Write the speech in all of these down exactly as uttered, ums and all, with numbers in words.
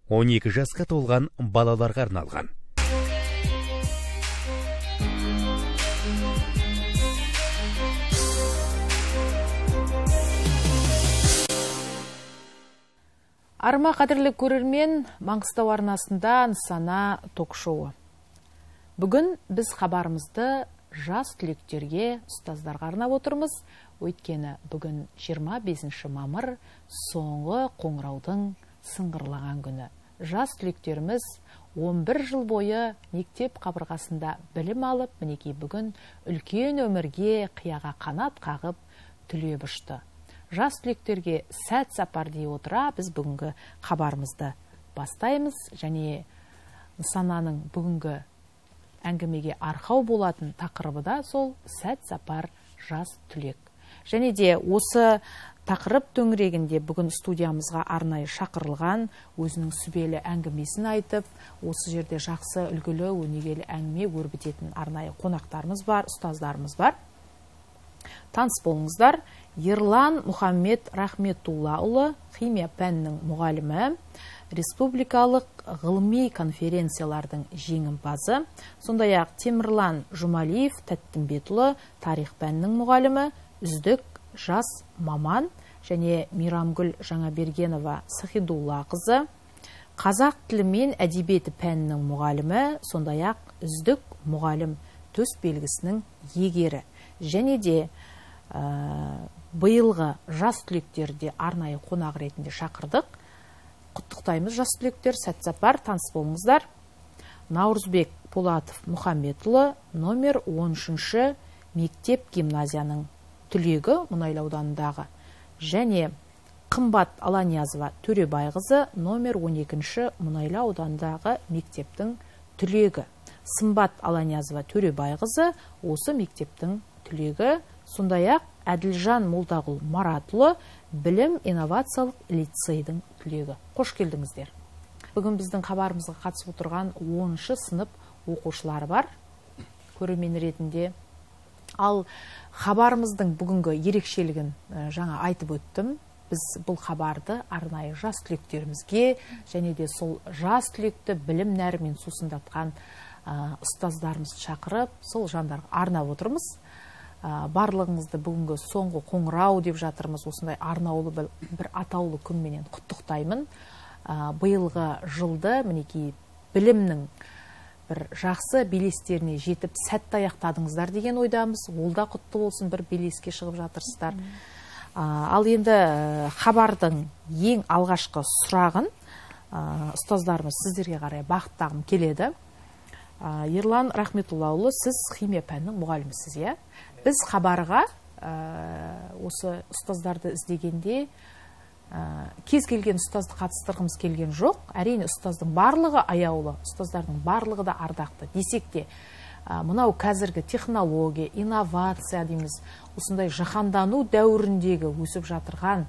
он екі жасқа толған балаларға арналған. Арма қадірлі көрермен, Маңғыстау арнасында Нысана ток-шоуы. Бүгін біз хабарымызды жас түлектерге, ұстаздарға арнап отырмыз. Өйткені бүгін жиырма бесінші мамыр, соңғы қоңыраудың сыңғырлаған күні. Жас түлектеріміз он бір жыл бойы мектеп қабырғасында білім алып, мінекей бүгін үлкен өмірге қияға қанат қағып түлеп ұшты. Жас түлектерге сәт сапар дей отыра, біз бүгінгі хабарымызды бастаймыз, және Нысананың бүгінгі әңгімеге арқау болатын тақырыбы да сол сәт сапар жас түлек. Және де осы тақырып төңірегінде бүгін студиямызға арнайы шақырылған, өзінің сүбелі әңгімесін айтып, осы жерде жақсы үлгілі өнегелі әңгіме өрбітетін арнайы қонақтарымыз бар, ұстаздарымыз бар. Таныс болыңыздар. Ерлан Мұхаммед Рахметуллаұлы, химия пәнінің мұғалімі, республикалық ғылыми конференциялардың жеңімпазы, сондай-ақ Темірлан Жұмалиев Тәттімбетұлы, тарих пәнінің мұғалімі, үздік жас маман, және Мирамгүл Жаңабергенова Сахидулла қызы, қазақ тілі мен әдебиеті пәнінің мұғалімі, сондай-ақ үздік мұғалім төс белгісінің егері. Және де биылғы жас түлектерді арнайы қонақ ретінде шақырдық. Құттықтаймыз жас түлектер, сәт сапар, таныс болыңыздар. Наурызбек Полатов Мұхаммедұлы, номер он үшінші мектеп гимназияның түлегі Мұнайлы ауданындағы, және Қымбат Аланиязова Төребайқызы, номер он екінші Мұнайлы ауданындағы мектептің түлегі. Сымбат Аланиязова Төребайқызы осы мектептің түлегі. Сондай-ақ Әділжан Молдағұл Маратұлы, білім инновациялық лицейдің түлегі. Қош келдіңіздер. Бүгін біздің хабарымызға қатысып отырған оныншы сынып оқушылары бар, көрермен ретінде. Ал хабарымыздың бүгінгі ерекшелігін жаңа айтып өттім. Біз бұл хабарды арнайы жас түлектерімізге, және де сол жас түлекті білім нәрімен сусындатқан ұстаздарымызды шақырып, сол жандарға арнап отырмыз. Барлығыңызды бүгінгі соңғы қоңырау деп жатырмыз. Осындай арнаулы бір атаулы күнменен құттықтаймын. Биылғы жылды мінекей білімнің бір жақсы белестеріне жетіп сәтті аяқтадыңыздар деген ойдамыз. Ол да құтты болсын, бір белеске шығып жатырсыздар. Ал енді хабардың ең алғашқы сұрағын ұстаздарымыз сіздерге қарай бағыттағым келеді. Ерлан Рахметуллаұлы, сіз химия пәнінің мұғалімісіз, иә? Біз хабарға осы ұстаздарды іздегенде кез келген ұстазды қатыстырғымыз келген жоқ. Әрине ұстаздың барлығы аяулы, ұстаздардың барлығы да ардақты. Десек те, мынау қазіргі технология, инновация дейміз, осындай жаһандану дәуіріндегі өсіп жатырған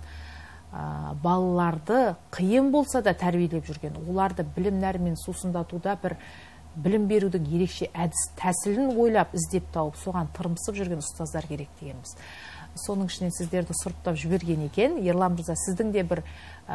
балаларды қиын болса да тәрбиелеп жүрген, оларды білім нәрімен сусындатуда бір білім берудің ерекше әдіс тәсілін ойлап, іздеп тауып, соған тырмысып жүрген ұстаздар керек дегенбіз. Соның ішінен сіздерді сұрыптап жіберген екен. Ерлан мырза, сіздің де бір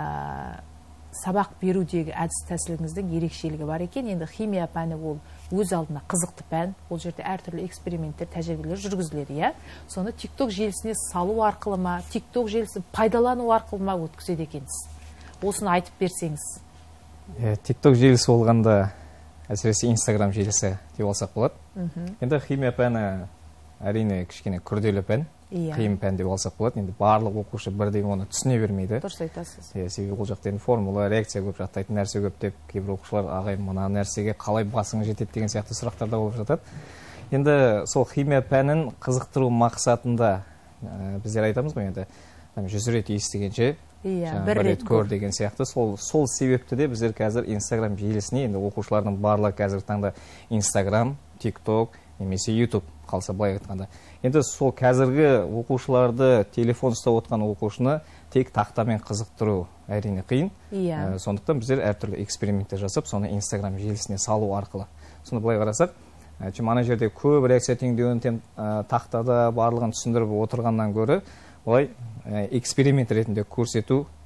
сабақ берудегі әдіс тәсіліңіздің ерекшелігі бар екен. Енді химия пәні ол өз алдына қызықты пән. Ол жерде әртүрлі эксперименттер, тәжірибелер жүргізіледі, иә? Соны тикток желісіне салу арқылы ма, тикток желісін пайдалану арқылы ма өткізеді екенсіз? Осыны айтып берсеңіз. Тикток желісі болғанда әсіресе Инстаграм желісі деп алсақ болады. Енді химия пәні әрине кішкене күрделі пән, қиын пән деп алсақ болады. Енді барлық оқушы бірдей оны түсіне бермейді. Дұрыс айтасыз. Себебі ол жақта формула, реакция көп, жаттайтын нәрсе көп деп, кейбір оқушылар ағай мына нәрсеге қалай басыңыз жетеді деген сияқты сұрақтар да болып жатады. Енді сол химия пәнін қызықтыру мақсатында біздер айтамыз ғой, енді жүз рет естігенше бір рет көр деген сияқты. Сол себепті де біздер қазір Инстаграм желісіне, енді оқушылардың барлығы қазір таңда Инстаграм, тикток, немесе ютуб қалса былай айтқанда. Енді сол қазіргі оқушыларды, телефон ұстап отқан оқушыны тек тақтамен қызықтыру әрине қиын. Сондықтан біздер әртүрлі эксперименттер жасап, соны Инстаграм желісіне салу арқылы. Сонда былай қарасақ, ана жерде көп реакция теңдеуін тақтада барлығын түсіндіріп отырғаннан гөрі, олай эксперимент ретінде көрсету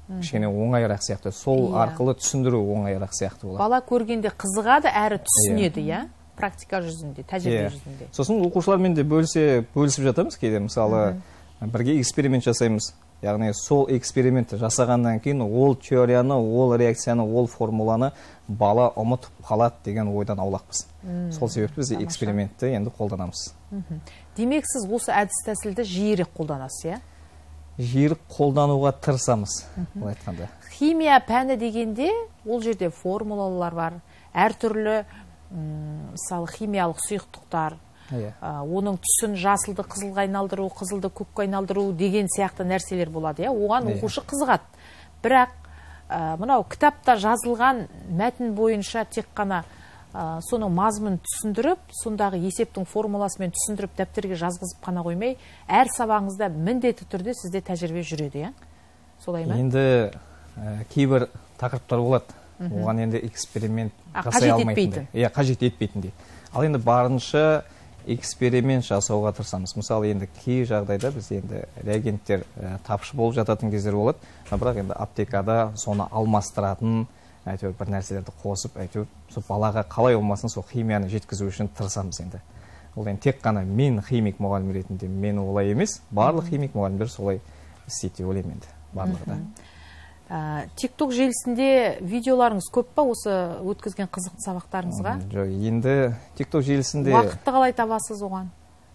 кішкене оңайырақ сияқты, сол арқылы түсіндіру оңайырақ сияқты болады. Бала көргенде қызығады, әрі түсінеді, иә? Практика жүзінде, тәжірибе жүзінде. Сосын оқушылармен де бөлісе, бөлісіп жатамыз кейде, мысалы, бірге эксперимент жасаймыз. Яғни сол экспериментті жасағаннан кейін ол теорияны, ол реакцияны, ол формуланы бала ұмытып қалады деген ойдан аулақпыз. Сол себепті біз экспериментті енді қолданамыз. Демек, сіз осы әдіс тәсілді жиірек қолданасыз, иә? Жиірек қолдануға тырысамыз, бұл айтқанда. Химия пәні дегенде, ол жерде формулалар бар, әртүрлі мысалы химиялық сұйықтықтар, оның түсін жасылды қызылға айналдыру, қызылды көкке айналдыру деген сияқты нәрселер болады. Оған оқушы қызығады. Бірақ мынау кітапта жазылған мәтін бойынша тек қана соның мазмұнын түсіндіріп, сондағы есептің формуласымен түсіндіріп, дәптерге жазғызып қана қоймай, әр сабағыңызда міндетті түрде сізде тәжірибе жүреді, солай ма? Енді кейбір тақырыптар болады. Оған енді эксперимент жасай алмайтындай. Иә, қажет етпейтіндей. Ал енді барынша эксперимент жасауға тырысамыз. Мысалы, енді кей жағдайда біз енді реагенттер тапшы болып жататын кездер болады. Бірақ енді аптекада соны алмастыратын, әйтеуір бір нәрселерді қосып, әйтеуір сол балаға қалай болмасын сол химияны жеткізу үшін тырысамыз енді. Ол енді тек қана мен химик мұғалім ретінде мен олай емес, барлық химик мұғалімдер солай істейді деп ойлаймын енді, барлығы да. Тикток желісінде видеоларыңыз көп па осы өткізген қызықты сабақтарыңызға? Жоқ, енді Тикток желісінде уақытты қалай табасыз оған?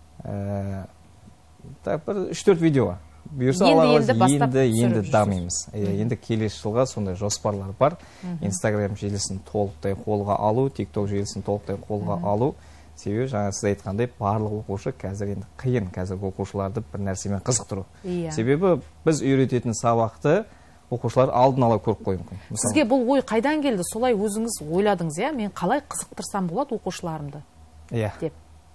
бір үш төрт видео. Бұйырса аларыңыз енді енді дамимыз. Енді келесі жылға сондай жоспарлар бар. Инстаграм желісін толықтай қолға алу, Тикток желісін толықтай қолға алу. Себебі жаңа сіз айтқандай барлық оқушы қазір енді қиын, қазір оқушыларды бір нәрсемен қызықтыру. Себебі біз үйрететін сабақты оқушылар алдын ала көріп қою мүмкін. Сізге бұл ой қайдан келді? Солай өзіңіз ойладыңыз, иә? Мен қалай қызықтырсам болады оқушыларымды? Иә. Деп.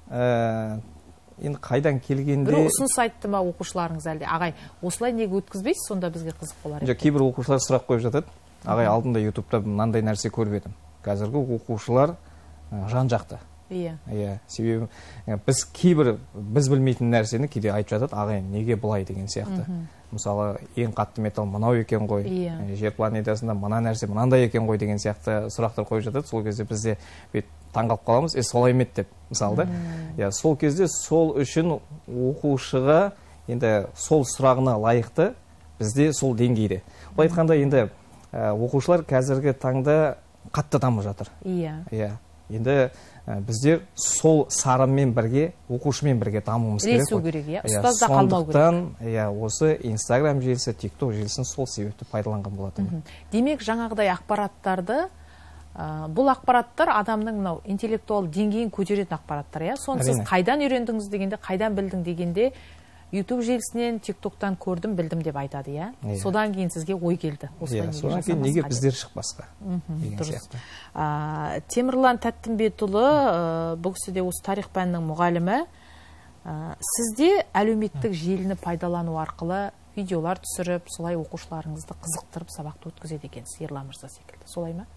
Енді қайдан келгенде... Бір ұсыныс айтты ма оқушыларыңыз әлде? Ағай, осылай неге өткізбейсіз, сонда бізге қызық болар еді? Кейбір оқушылар сұрақ қойып жатады. Ағай, алдында ютубта мынандай нәрсе көріп едім. Қазіргі оқушылар жан жақты. Иә. Иә, себебі біз кейбір біз білмейтін нәрсені кейде айтып жатады, ағай, неге бұлай деген сияқты. Мысалы, ең қатты металл мынау екен ғой, жер планетасында мына нәрсе мынандай екен ғой деген сияқты сұрақтар қойып жатады. Сол кезде бізде таңғалып қаламыз, е, солай ме деп, мысалы да. Сол кезде сол үшін оқушыға енді сол сұрағына лайықты бізде сол деңгейде. Бұл айтқанда енді оқушылар қазіргі таңда қатты дамып жатыр. Иә. Иә. Енді біздер сол сарынмен бірге, оқушымен бірге дамуымыз керек. Ілесу керек, иә. Ұстазда қалмау керек. Сондықтан, осы Инстаграм желісі, Тикток желісін сол себепті пайдаланған болатын. Демек, жаңағыдай ақпараттарды, бұл ақпараттар адамның мынау интеллектуал деңгейін көтеретін ақпараттар, иә. Соны сіз қайдан үйрендіңіз дегенде, қайдан білдің дегенде, YouTube желісінен, TikToктан көрдім, білдім деп айтады, иә. Содан кейін сізге ой келді. Содан кейін неге біздер шықпасқа деген сияқты. Темірлан Тәттімбетұлы, бұл кісі де осы тарих пәнінің мұғалімі. Сізде әлеуметтік желіні пайдалану арқылы видеолар түсіріп, солай оқушыларыңызды қызықтырып, сабақты өткізеді екенсіз, Ерлан мырза секілді. Солай ма?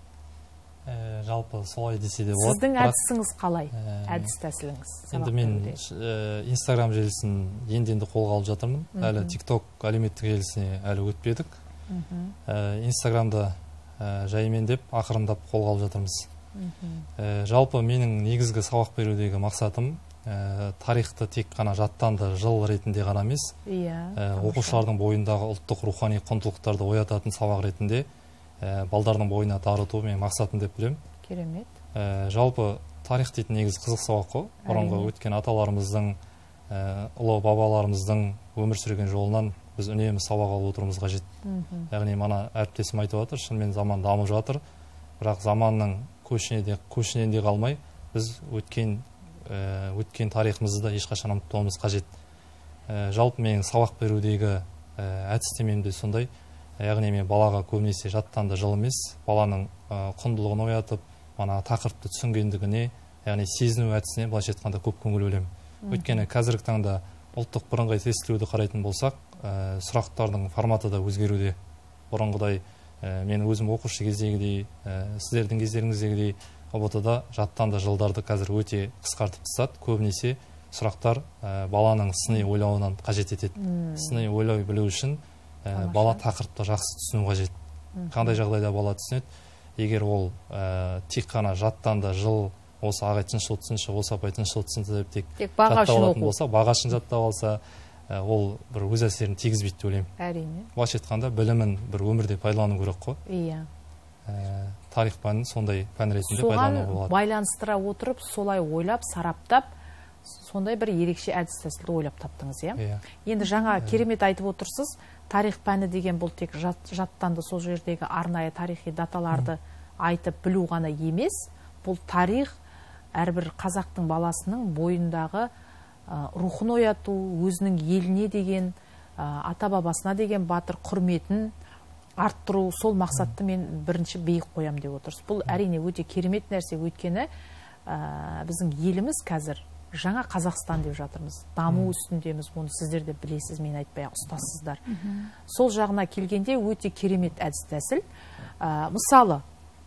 Жалпы солай десе де болады. Сіздің әдісіңіз қалай? Әдіс тәсіліңіз? Енді мен Инстаграм желісін енді-енді қолға алып жатырмын. Әлі Тикток әлеуметтік желісіне әлі өтпедік. Инстаграмда жаймен деп, ақырындап қолға алып жатырмыз. Жалпы менің негізгі сабақ берудегі мақсатым тарихты тек қана жаттанды жыл ретінде ғана емес, оқушылардың бойындағы ұлттық рухани құндылықтарды оятатын сабақ ретінде балдардың бойына дарыту мен мақсатым деп білем. Керемет. Жалпы тарих дейтін негізі қызық сабақ қой. Бұрынғы өткен аталарымыздың, ұлы бабаларымыздың өмір сүрген жолынан біз үнемі сабақ алып отыруымыз қажет. Яғни мана әріптесім айтып жатыр, шынымен заман дамып жатыр, бірақ заманның көшінен де қалмай, біз өткен өткен тарихымызды да ешқашан ұмытпауымыз қажет. Жалпы менің сабақ берудегі әдістемем де сондай. Яғни мен балаға көбінесе жаттанды жыл емес, баланың құндылығын оятып, мана тақырыпты түсінгендігіне, яғни сезіну әдісіне былайша айтқанда көп көңіл бөлемін. Өйткені қазіргі таңда ұлттық бірыңғай тестілеуді қарайтын болсақ, сұрақтардың форматы да өзгеруде. Бұрынғыдай мен өзім оқушы кездегідей, сіздердің кездеріңіздегідей ұ бэ тэ-да жаттанды жылдарды қазір өте қысқартып тастады. Көбінесе сұрақтар баланың сыни ойлауынан қажет етеді. Сыни ойлай білу үшін бала тақырыпты жақсы түсіну қажет. Қандай жағдайда бала түсінеді? Егер ол тек қана жаттанды, жыл осы ағай тыныш отырсыншы, осы апай тыныш отырсыншы деп тек жаттап алатын болса, бағашын жаттап алса, ол бір өз әсерін тигізбейді деп ойлаймын. Әрине. Былайша айтқанда білімін бір өмірде пайдалану керек қой. Иә. Тарих пәнін сондай пән ретінде пайдалануға болады. Соған байланыстыра отырып, солай ойлап, сараптап, сондай бір ерекше әдіс тәсілді ойлап таптыңыз, иә? Енді жаңа керемет айтып отырсыз, тарих пәні деген бұл тек жаттанды сол жердегі арнайы тарихи даталарды айтып білу ғана емес, бұл тарих әрбір қазақтың баласының бойындағы рухын ояту, өзінің еліне деген, ата бабасына деген батыр құрметін арттыру, сол мақсатты мен бірінші биік қоям деп отырсыз. Бұл әрине өте керемет нәрсе, өйткені біздің еліміз қазір жаңа Қазақстан деп жатырмыз. Даму үстіндеміз, оны сіздер де білесіз, мен айтпай ұстасыздар. Сол жағына келгенде өте керемет әдіс тәсіл. Мысалы,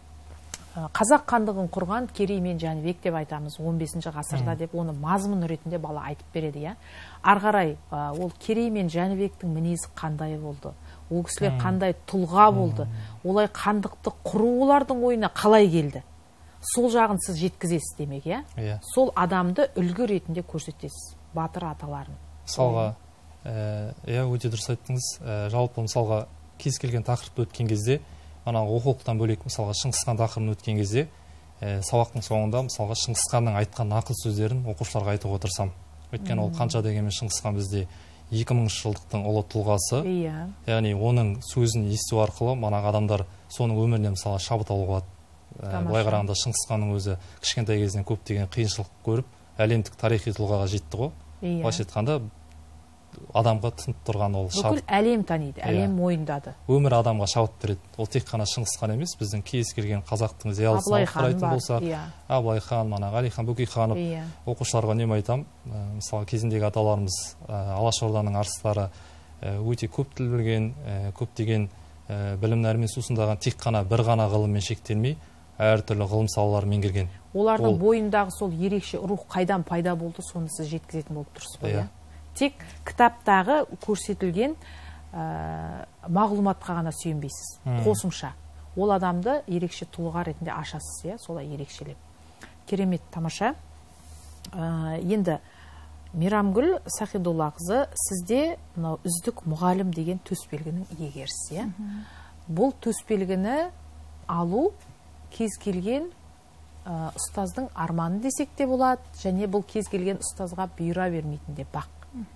қазақ хандығын құрған Керей мен Жәнібек деп айтамыз, он бесінші ғасырда деп, оны мазмұн ретінде бала айтып береді, иә. Ары қарай ол Керей мен Жәнібектің мінезі қандай болды? Ол кісілер қандай тұлға болды? Олай хандықты құру олардың ойына қалай келді? Сол жағын сіз жеткізесіз демек, иә? Сол адамды үлгі ретінде көрсетесіз, батыр аталарын. Мысалға, иә, өте дұрыс айттыңыз. Жалпы мысалға кез келген тақырыпты өткен кезде, ана оқулықтан бөлек мысалға Шыңғыс хан тақырыбын өткен кезде, сабақтың соңында мысалға Шыңғыс ханның айтқан нақыл сөздерін оқушыларға айтып отырсам. Өйткені ол қанша дегенмен Шыңғыс хан бізде екі мыңыншы жылдықтың ұлы тұлғасы. Яғни оның сөзін есту арқылы манағы адамдар соның өміріне мысалы шабыт алуға болады. Былай қарағанда Шыңғыс ханның өзі кішкентай кезінен көптеген қиыншылық көріп, әлемдік тарихи тұлғаға жетті ғой. Былайша айтқанда адамға тынып тұрған ол шабыт. Бүкіл әлем таниды, әлем мойындады. Өмір адамға шабыт береді. Ол тек қана Шыңғыс хан емес, біздің кез келген қазақтың зиялысын алып қарайтын болсақ, Абылай хан, манағы Әлихан Бөкейханов, оқушыларға үнемі айтам, мысалы кезіндегі аталарымыз Алашорданың арыстары өте көп тіл білген, көптеген білімдермен сусындаған, тек қана бір ғана ғылыммен шектелмей, әртүрлі ғылым салаларын меңгерген. Олардың бойындағы сол ерекше рух қайдан пайда болды, соны сіз жеткізетін болып тұрсыз ғой. Тек кітаптағы көрсетілген мағлұматқа ғана сүйенбейсіз. Қосымша. Ол адамды ерекше тұлға ретінде ашасыз, солай ерекшелеп. Керемет, тамаша. Енді Мейрамгүл Сахидоллақызы, сізде үздік мұғалім деген төсбелгінің иегерісіз. Бұл төсбелгіні алу кез келген ұстаздың арманы десек те болады, және бұл кез келген ұстазға бұйыра бермейтін де бақ.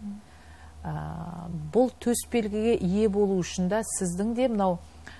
Бұл төсбелгіге ие болу үшін де сіздің де мынау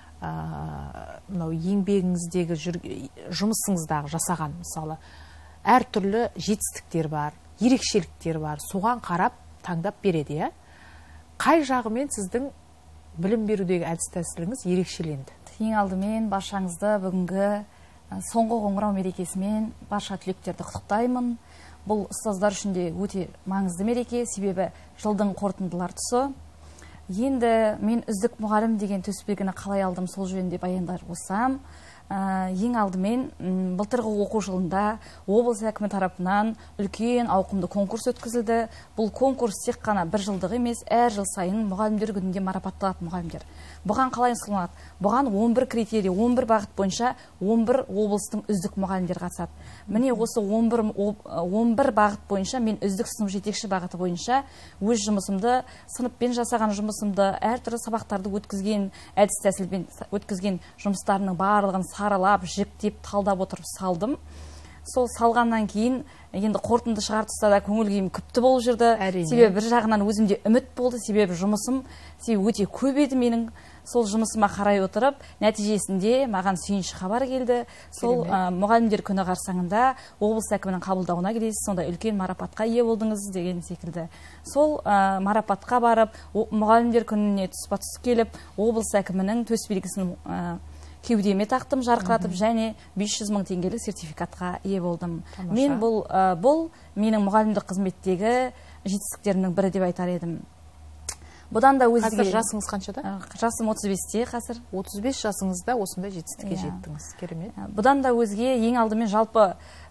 еңбегіңіздегі жұмысыңыздағы жасаған мысалы әртүрлі жетістіктер бар, ерекшеліктер бар, соған қарап таңдап береді. Қай жағымен сіздің білім берудегі әдіс тәсіліңіз ерекшеленді? Ең алдымен баршаңызды бүгінгі соңғы қоңырау мерекесімен барша түлектерді құттықтаймын. Бұл ұстаздар үшін де өте маңызды мереке, себебі жылдың қорытындылар тұсы. Енді мен үздік мұғалім деген төсбелгіні қалай алдым, сол жөнінде баяндар болсам, ең алдымен былтырғы оқу жылында облыс әкімі тарапынан үлкен ауқымды конкурс өткізілді. Бұл конкурс тек қана бір жылдық емес, әр жыл сайын мұғалімдер күнінде марапатталатын мұғалімдер. Бұған қалай ұсынылады? Бұған он бір критерий, он бір бағыт бойынша он бір облыстың үздік мұғалімдер қатысады. Міне осы он бір бағыт бойынша мен үздік сынып жетекші бағыты бойынша өз жұмысымды, сыныппен жасаған жұмысымды, әртүрлі сабақтарды өткізген, әдіс тәсілбен өткізген жұмыстарының барлығын саралап, жіктеп, талдап отырып салдым. Сол салғаннан кейін енді қорытынды шығар тұста да көңіл күйім күпті болып жүрді. Себебі бір жағынан өзімде үміт болды, себебі жұмысым себебі өте көп еді менің. Сол жұмысыма қарай отырып, нәтижесінде маған сүйінші хабар келді. Сол мұғалімдер күні қарсаңында облыс әкімінің қабылдауына келесіз, сонда үлкен марапатқа ие болдыңыз деген секілді. Сол марапатқа барып, мұғалімдер күніне тұспа-тұс келіп, облыс әкімінің төсбелгісін кеудеме тақтым, жарқыратып, және бес жүз мың теңгелік сертификатқа ие болдым. Мен бұл менің мұғалімдік қызметтегі жетістіктерімнің бірі деп айтар едім. Бұдан да өзге... Қазір жасыңыз қаншада? Жасым отыз бесте қазір. отыз бес жасыңызда осындай жетістікке жеттіңіз. Керемет. Бұдан да өзге ең алдымен жалпы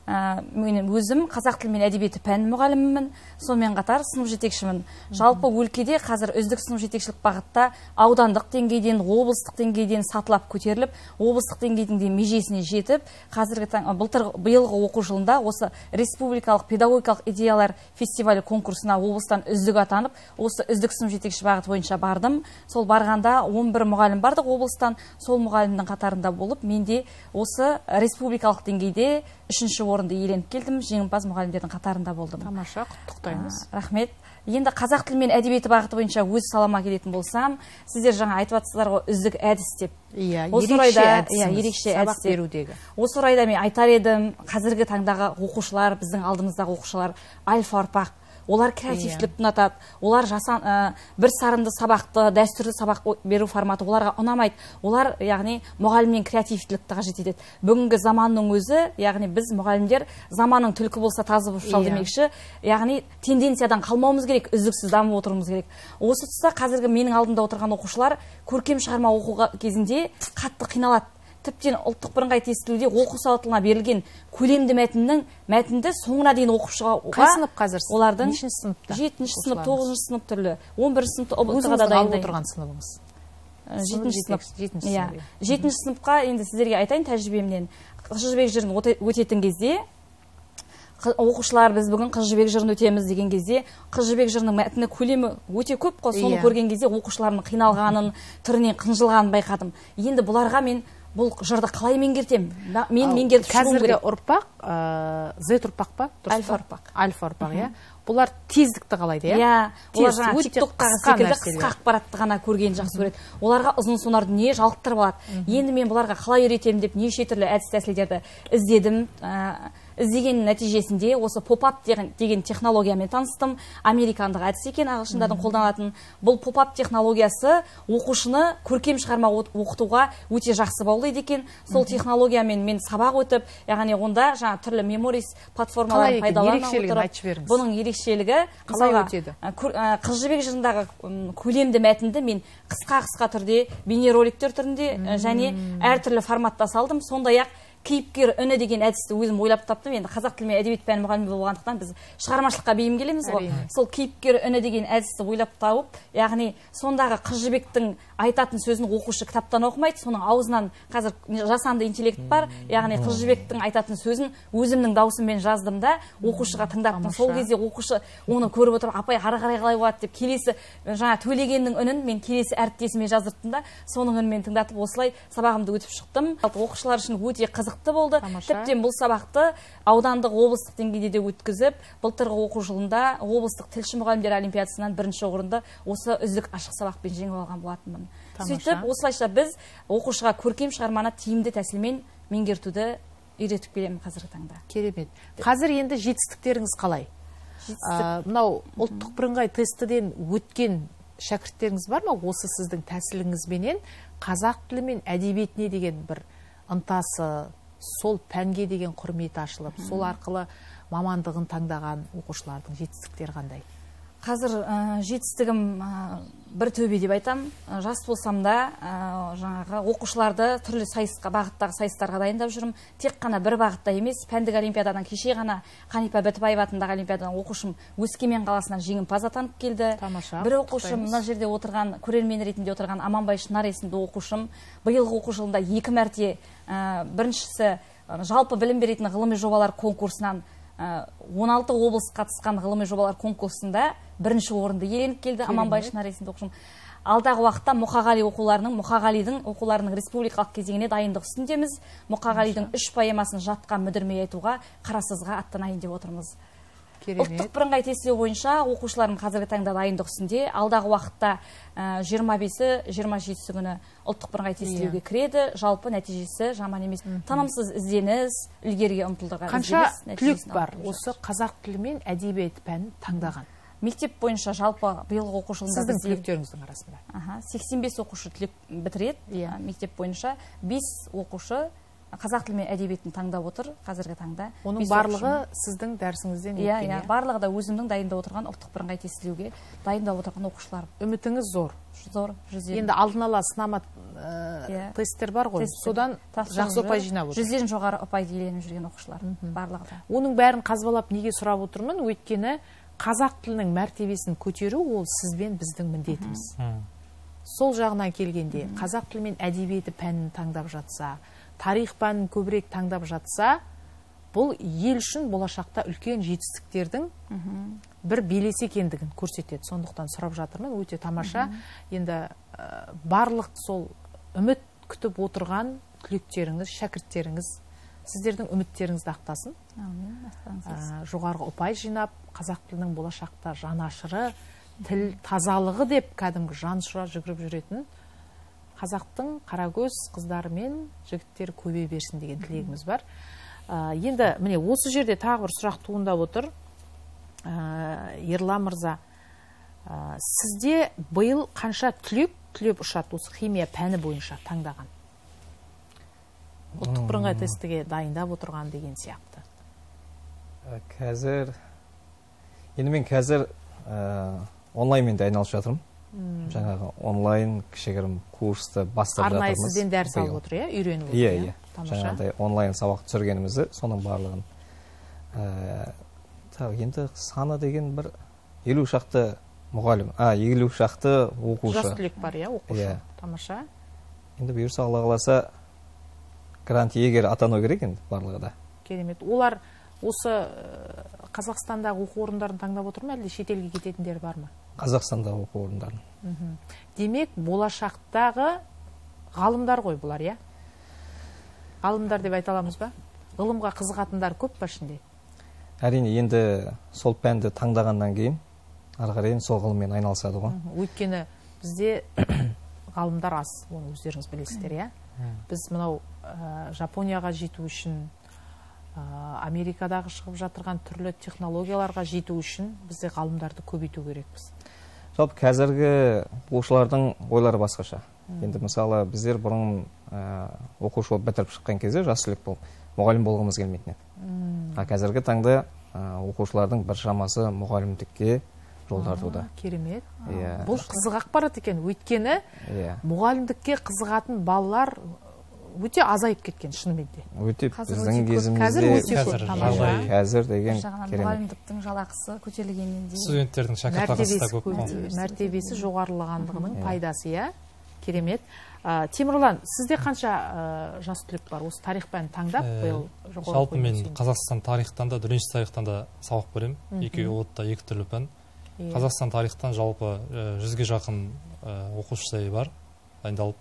мен өзім қазақ тілі мен әдебиеті пәні мұғалімімін, сонымен қатар сынып жетекшімін. Жалпы өлкеде қазір үздік сынып жетекшілік бағытта аудандық деңгейден, облыстық деңгейден сатылап көтеріліп, облыстық деңгейдің де межесіне жетіп, қазіргі таң былтыр биылғы оқу жылында осы республикалық педагогикалық идеялар фестивалі конкурсына облыстан үздік атанып, осы үздік сынып жетекші бағыты бойынша бардым. Сол барғанда он бір мұғалім бардық облыстан, сол мұғалімнің қатарында болып, менде осы республикалық деңгейде үшінші орынды иеленіп келдім, жеңімпаз мұғалімдердің қатарында болдым. Тамаша, құттықтаймыз. Рахмет. Енді қазақ тілі мен әдебиеті бағыты бойынша өз салама келетін болсам, сіздер жаңа айтып жатсыздар ғой, үздік әдіс деп. Иә, ерекше әдіс берудегі. Осы орайда мен айтар едім, қазіргі таңдағы оқушылар, біздің алдымыздағы оқушылар альфа ұрпақ. Олар креативтілікті ұнатады, олар жасан бір сарынды сабақты, дәстүрлі сабақ беру форматы оларға ұнамайды. Олар, яғни, мұғалімнен креативтілікті қажет етеді. Бүгінгі заманның өзі, яғни біз мұғалімдер заманның түлкі болса тазы ұшал демекші, яғни тенденциядан қалмауымыз керек, үздіксіз дамып отыруымыз керек. Осы тұста қазіргі менің алдымда отырған оқушылар көркем шығарма оқуға кезінде қатты қиналады. Тіптен ұлттық бірыңғай тестілеуде оқу сауаттылығына берілген көлемді мәтіннің мәтінді соңына дейін оқып шығуға қай сынып қазір? Олардың нешінші сыныпта? жетінші сынып, тоғызыншы сынып түрлі, он бірінші сыныпта өзіңіздің алып отырған сыныбыңыз? жетінші сынып. жетінші сынып. жетінші сыныпқа енді сіздерге айтайын тәжірибемнен. Қыз жібек жырын өтетін кезде оқушылар біз бүгін қыз жібек жырын өтеміз деген кезде қыз жібек жырының мәтіні көлемі өте көп қой, соны көрген кезде оқушылардың қиналғанын, түрінен қынжылғанын байқадым. Енді бұларға мен бұл жырды қалай меңгертем? Мен меңгертіп шығуым керек. Қазіргі ұрпақ, Z ұрпақ па? Альфа ұрпақ. Альфа ұрпақ, иә. Бұлар тездікті қалайды, иә? Иә, олар жаңа тиктоктағы секілді қысқа ақпаратты ғана көрген жақсы көреді. Оларға ұзын сонар дүние жалықтырып алады. Енді мен бұларға қалай үйретемін деп неше түрлі әдіс тәсілдерді іздедім. Іздеген нәтижесінде осы поп-ап деген технологиямен таныстым. Американдық әдіс екен, ағылшындардың қолданатын. Бұл поп-ап технологиясы оқушыны көркем шығарма оқытуға өте жақсы баулайды екен. Сол технологиямен мен сабақ өтіп, яғни онда жаңа түрлі меморис платформаларын пайдалана отырып, бұның ерекшелігі қалай өтеді? Қыз жібек жырындағы көлемді мәтінді мен қысқа-қысқа түрде, бейнероликтер түрінде және әртүрлі форматта салдым. Сондай-ақ кейіпкер үні деген әдісті өзім ойлап таптым. Енді қазақ тілі мен әдебиет пәні мұғалімі болғандықтан біз шығармашылыққа бейім келеміз ғой. Сол кейіпкер үні деген әдісті ойлап тауып, яғни сондағы қыз жібектің айтатын сөзін оқушы кітаптан оқымайды, соның аузынан қазір жасанды интеллект бар, яғни қыз жібектің айтатын сөзін өзімнің даусыммен жаздым да оқушыға тыңдаттым. Сол кезде оқушы оны көріп отырып, апай ары қарай қалай болады деп келесі жаңа Төлегеннің үнін мен келесі әріптесіме жаздырттым да, соның үнімен тыңдатып осылай сабағымды өтіп шықтым. Оқушылар үшін өте қызықты болды. Тіптен бұл сабақты аудандық, облыстық деңгейде де өткізіп, былтырғы оқу жылында облыстық тілші мұғалімдер олимпиадасынан бірінші орынды осы үздік ашық сабақпен жеңіп алған болатынмын. Сөйтіп, осылайша біз оқушыға көркем шығарманы тиімді тәсілмен меңгертуді үйретіп келемін қазіргі таңда. Керемет. Қазір енді жетістіктеріңіз қалай? Мынау ұлттық бірыңғай тестіден өткен шәкірттеріңіз бар ма? Осы сіздің тәсіліңізбенен қазақ тілі мен әдебиетіне деген бір ынтасы, сол пәнге деген құрметі ашылып, сол арқылы мамандығын таңдаған оқушылардың жетістіктері қандай? Қазір жетістігім бір төбе деп айтам. Жас болсам да жаңағы оқушыларды түрлі сайысқа, бағыттағы сайыстарға дайындап жүрмін. Тек қана бір бағытта емес, пәндік олимпиададан кеше ғана Қанипа Бітібаева атындағы олимпиададан оқушым Өскемен қаласынан жеңімпаз атанып келді. Бір оқушым, мына жерде отырған, көрермен ретінде отырған Аманбай Шынар есімді оқушым биылғы оқу жылында екі мәрте біріншісі жалпы білім беретін ғылыми жобалар конкурсынан он алты облыс қатысқан ғылыми жобалар конкурсында бірінші орынды иеленіп келді. Аманбай Шынар есімді оқушым. Алдағы уақытта Мұқағали оқуларының, Мұқағалидың оқуларының республикалық кезеңіне дайындық үстіндеміз. Мұқағалидың үш поэмасын жатқа мүдірмей айтуға қарасызға аттанайын деп отырмыз. Ұлттық бірыңғай тестілеу бойынша оқушылардың қазіргі таңда дайындық үстінде. Алдағы уақытта жиырма бесі жиырма жетісі күні ұлттық бірыңғай тестілеуге кіреді. Жалпы нәтижесі жаман емес. Танымсыз ізденіс, ілгеріге ұмтылдырған ізденіс. Қанша түлек бар осы қазақ тілі мен әдебиет пәнін таңдаған? Мектеп бойынша жалпы биылғы оқу жылында сіздің түлектеріңіздің арасында сексен бес оқушы түлек бітіреді. Мектеп бойынша бес оқушы қазақ тілі мен әдебиетін таңдап отыр қазіргі таңда. Оның барлығы сіздің дәрісіңізден Иә, өткен, иә, барлығы да өзімнің дайындап отырған ұлттық бірыңғай тестілеуге дайындап отырған оқушыларым. Үмітіңіз зор. Зор, жүз елу. Енді алдын ала сынама ә, тесттер бар ғой, содан жақсы ұпай жинап отыр. Жүзден жоғары ұпай иеленіп жүрген оқушылар барлығы да. Оның бәрін қазбалап неге сұрап отырмын? Өйткені қазақ тілінің мәртебесін көтеру ол сіз бен біздің міндетіміз. Сол жағынан келгенде қазақ тілі мен әдебиеті пәнін таңдап жатса, тарих пәнін көбірек таңдап жатса, бұл ел үшін болашақта үлкен жетістіктердің бір белес екендігін көрсетеді. Сондықтан сұрап жатырмын, өте тамаша. Енді барлық сол үміт күтіп отырған түлектеріңіз, шәкірттеріңіз, сіздердің үміттеріңізді ақтасын. Жоғарғы ұпай жинап, қазақ тілінің болашақта жанашыры, тіл тазалығы деп кәдімгі жанұшыра жүгіріп жүретін қазақтың қарагөз қыздары мен жігіттері көбейе берсін деген тілегіміз бар. Енді міне осы жерде тағы бір сұрақ туындап отыр. Ерлан мырза, сізде биыл қанша түлек түлеп ұшады осы химия пәні бойынша таңдаған? Ұлттық бірыңғай тестіге дайындап отырған деген сияқты. Қазір, енді мен қазір онлайнмен де айналысып жатырмын. Жаңағы онлайн кішігірім курсты бастап жатырмыз. Арнайы сізден дәріс алып отыр, иә? Үйреніп отыр, иә? Иә, жаңағыдай онлайн сабақ түсіргенімізді, соның барлығын. Енді саны деген бір елу шақты мұғалім, а, елу шақты оқушы. Жас түлек бар, иә, оқушы. Тамаша. Енді бұйырса Алла қаласа грант иегері атану керек енді барлығы да. Керемет. Олар осы Қазақстандағы оқу орындарын таңдап отыр ма, әлде шетелге кететіндер бар ма? Қазақстандағы оқу орындарын. Демек, болашақтағы ғалымдар ғой бұлар, иә? Ғалымдар деп айта аламыз ба? Ғылымға қызығатындар көп па ішінде? Әрине, енді сол пәнді таңдағаннан кейін ары қарай сол ғылыммен айналысады ғой. Өйткені бізде ғалымдар аз, оны өздеріңіз білесіздер, иә? Біз мынау Жапонияға жету үшін, Америкадағы шығып жатырған түрлі технологияларға жету үшін бізде ғалымдарды көбейту керекпіз. Жалпы қазіргі оқушылардың ойлары басқаша. Енді мысалы біздер бұрын оқушы болып бітіріп шыққан кезде жас түлек болып мұғалім болғымыз келмейтін еді. А қазіргі таңда оқушылардың бір шамасы мұғалімдікке жол тартуда. Керемет. Бұл қызық ақпарат екен. Өйткені мұғалімдікке қызығатын балалар өте азайып кеткен шынымен де. Өте біздің кезімізде қазір деген керемет. Мұғалімдіктің жалақысы көтерілгеннен кейін студенттердің шәкіртақысы да көп. Мәртебесі жоғарылағандығының пайдасы, иә? Керемет. Темірлан, сізде қанша жас түлек бар? Осы тарих пәнін таңдап биыл жоғары? Жалпы мен Қазақстан тарихтан да, дүниежүзі тарихтан да сабақ беремін. Екеуі отта екі түрлі пән. Қазақстан тарихтан жалпы жүзге жақын оқушы sayы бар, дайындалып.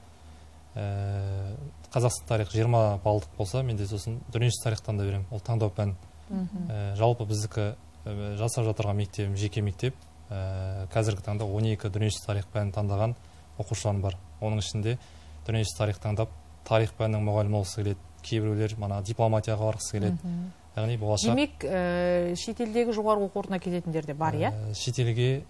Қазақстан тарих жиырма балдық болса, менде сосын дүниежүзі тарихтан да беремін. Ол таңдау пән. Жалпы біздікі жасап жатырған мектебім жеке мектеп. Қазіргі таңда он екі дүниежүзі тарих пәнін таңдаған оқушыларым бар. Оның ішінде дүниежүзі тарих таңдап, тарих пәнінің мұғалімі болғысы келеді. Кейбіреулер мана дипломатияға барғысы келеді. Яғни болашақ. Демек, шетелдегі жоғары оқу орнына кететіндер де бар, иә? Шетелге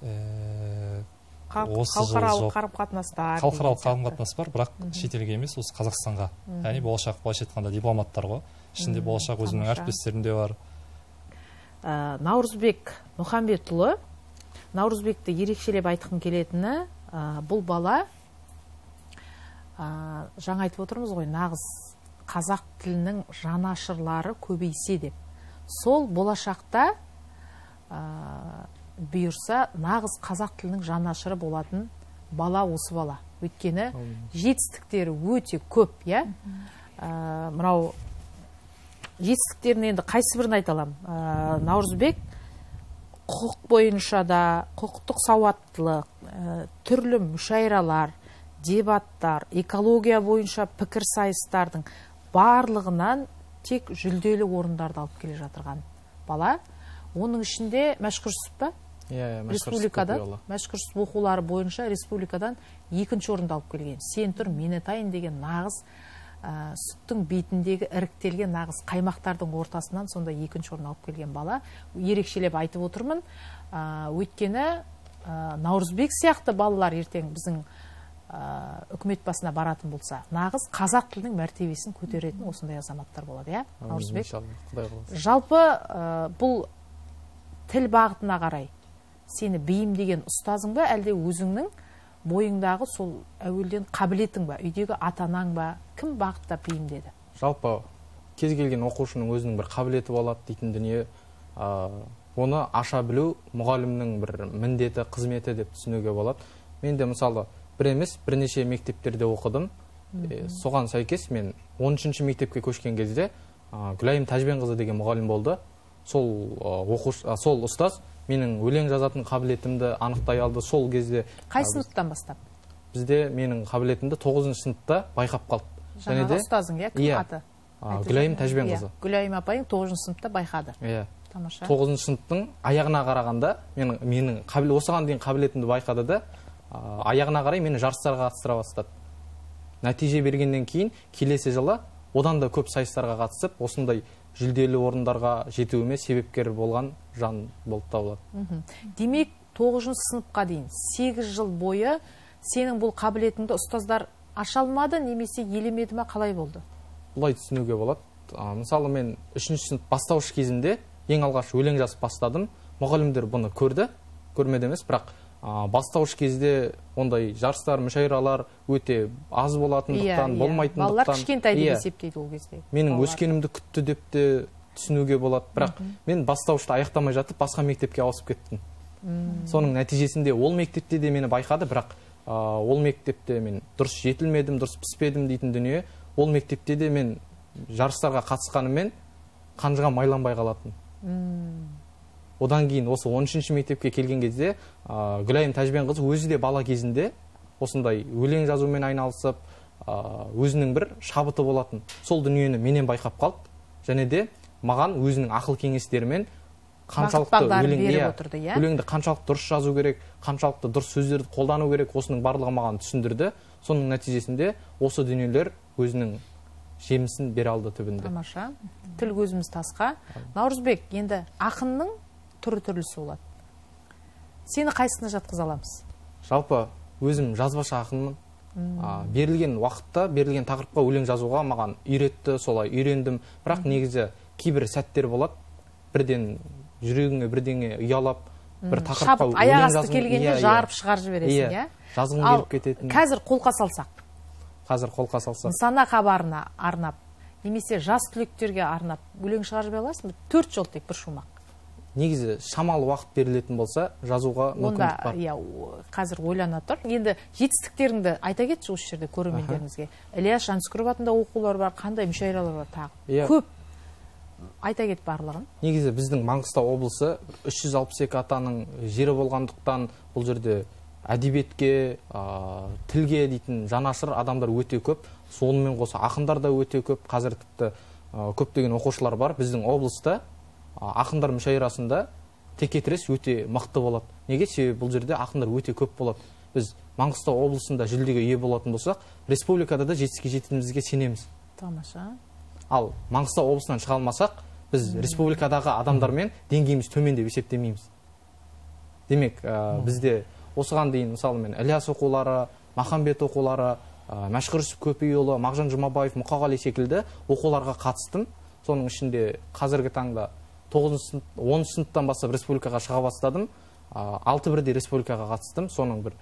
халықаралық қарым-қатынастар. Халықаралық қарым-қатынас бар, бірақ шетелге емес, осы Қазақстанға. Яғни болашақ былайша айтқанда дипломаттар ғой. Ішінде болашақ өзімнің әріптестерім де бар. Наурызбек Мұхамбетұлы, Наурызбекті ерекшелеп айтқым келетіні, бұл бала, жаңа айтып отырмыз ғой, нағыз қазақ тілінің жанашырлары көбейсе деп. Сол болашақта бұйырса нағыз қазақ тілінің жанашыры болатын бала осы бала. Өйткені жетістіктері өте көп, иә? Мынау жетістіктерін енді қайсы бірін айта аламын? Наурызбек құқық бойынша да, құқықтық сауаттылық, түрлі мүшайралар, дебаттар, экология бойынша пікір сайыстардың барлығынан тек жүлделі орындарды алып келе жатырған бала. Оның ішінде Мәшһүрсіп па? Республикадан, Мәшһүрсіп оқулары бойынша республикадан екінші орынды алып келген. Сен тұр, мен атайын деген нағыз сүттің бетіндегі іріктелген нағыз қаймақтардың ортасынан сонда екінші орын алып келген бала. Ерекшелеп айтып отырмын. Өйткені Наурызбек сияқты балалар ертең біздің үкімет басына баратын болса, нағыз қазақ тілінің мәртебесін көтеретін осындай азаматтар болады, иә, Наурызбек? Жалпы бұл тіл бағытына қарай сені бейімдеген ұстазың ба, әлде өзіңнің бойыңдағы сол әуелден қабілетің ба, үйдегі атанаң ба, кім бағытта бейімдеді? Жалпы кез келген оқушының өзінің бір қабілеті болады дейтін дүние, оны аша білу мұғалімнің бір міндеті, қызметі деп түсінуге болады. Мен де мысалы бір емес, бірнеше мектептерде оқыдым. Соған сәйкес мен он үшінші мектепке көшкен кезде Гүлайым Тәжбенқызы деген мұғалім болды. Сол оқуш, сол ұстаз менің өлең жазатын қабілетімді анықтай алды. Сол кезде қай сыныптан бастап? Бізде менің қабілетімді тоғызыншы сыныпта байқап қалды. Жаңағы ұстазың, иә, кім аты? Гүлайым Тәжбенқызы. Гүлайым апайың тоғызыншы сыныпта байқады. Иә. Тамаша. тоғызыншы сыныптың аяғына қарағанда менің менің қабілет осыған дейін қабілетімді байқады да, аяғына қарай мені жарыстарға қатыстыра бастады. Нәтиже бергеннен кейін келесі жылы одан да көп сайыстарға қатысып, осындай жүлделі орындарға жетуіме себепкер болған жан болып табылады. Демек, тоғызыншы сыныпқа дейін сегіз жыл бойы сенің бұл қабілетіңді ұстаздар аша алмады, немесе елемеді ме, қалай болды? Бұлай түсінуге болады. Мысалы, мен үшінші сынып бастауыш кезінде ең алғаш өлең жазып бастадым. Мұғалімдер бұны көрді, көрмеді емес, бірақ бастауыш кезде ондай жарыстар, мүшәйралар өте аз болатындықтан, болмайтындықтан. Балалар кішкентай деп есептейді ол кезде. Менің өскенімді күтті деп те түсінуге болады. Бірақ мен бастауышты аяқтамай жатып, басқа мектепке ауысып кеттім. Соның нәтижесінде ол мектепте де мені байқады, бірақ ол мектепте мен дұрыс жетілмедім, дұрыс піспедім дейтін дүние. Ол мектепте де мен жарыстарға қатысқанымен қанжыға майланбай қалатын. Одан кейін осы он үшінші мектепке келген кезде Гүлайым Тәжбенқызы өзі де бала кезінде осындай өлең жазумен айналысып, өзінің бір шабыты болатын. Сол дүниені менен байқап қалды, және де маған өзінің ақыл кеңестерімен қаншалықты өлеңді қаншалықты дұрыс жазу керек, қаншалықты дұрыс сөздерді қолдану керек, осының барлығы маған түсіндірді. Соның нәтижесінде осы дүниелер өзінің жемісін бере алды түбінде. Тамаша. Тіл көзіміз тасқа. Наурызбек, енді ақынның түрі түрлісі болады. Сені қайсысына жатқыза аламыз? Жалпы өзім жазбаша ақынмын. Берілген уақытта, берілген тақырыпқа өлең жазуға маған үйретті, солай үйрендім. Бірақ негізі кейбір сәттер болады. Бірден жүрегіңе бірдеңе ұялап, бір тақырыпқа өлең аяқ асты келгенде жарып шығарып жібересің, иә? Жазғың келіп кететін. Қазір қолқа салсақ. Қазір қолқа салсақ. Нысана хабарына арнап, немесе жас түлектерге арнап өлең шығарып аласың ба? Төрт жол тек бір шумақ. Негізі шамалы уақыт берілетін болса, жазуға мүмкіндік бар. Онда қазір ойлана тұр. Енді жетістіктеріңді айта кетші осы жерде көрермендерімізге. Ілияс Жансүгіров атында оқулар бар, қандай мүшәйралар бар тағы. Көп айта кет барлығын. Негізі біздің Маңғыстау облысы үш жүз алпыс екі атаның жері болғандықтан, бұл жерде әдебиетке, тілге дейтін жанашыр адамдар өте көп. Сонымен қоса ақындар да өте көп. Қазір тіпті көптеген оқушылар бар. Біздің облыста ақындар мүшәйрасында текетірес өте мықты болады. Неге? Себебі бұл жерде ақындар өте көп болады. Біз Маңғыстау облысында жүлдеге ие болатын болсақ, республикада да жетістікке жететінімізге сенеміз. Тамаша. Ал Маңғыстау облысынан шыға алмасақ, біз республикадағы адамдармен деңгейіміз төмен деп есептемейміз. Демек, бізде осыған дейін мысалы мен Ілияс оқулары, Махамбет оқулары, Мәшһүр Жүсіп Көпейұлы, Мағжан Жұмабаев, Мұқағали секілді оқуларға қатыстым. Соның ішінде қазіргі таңда тоғызыншы сынып, оныншы сыныптан бастап республикаға шыға бастадым. алты бірдей республикаға қатыстым. Соның бір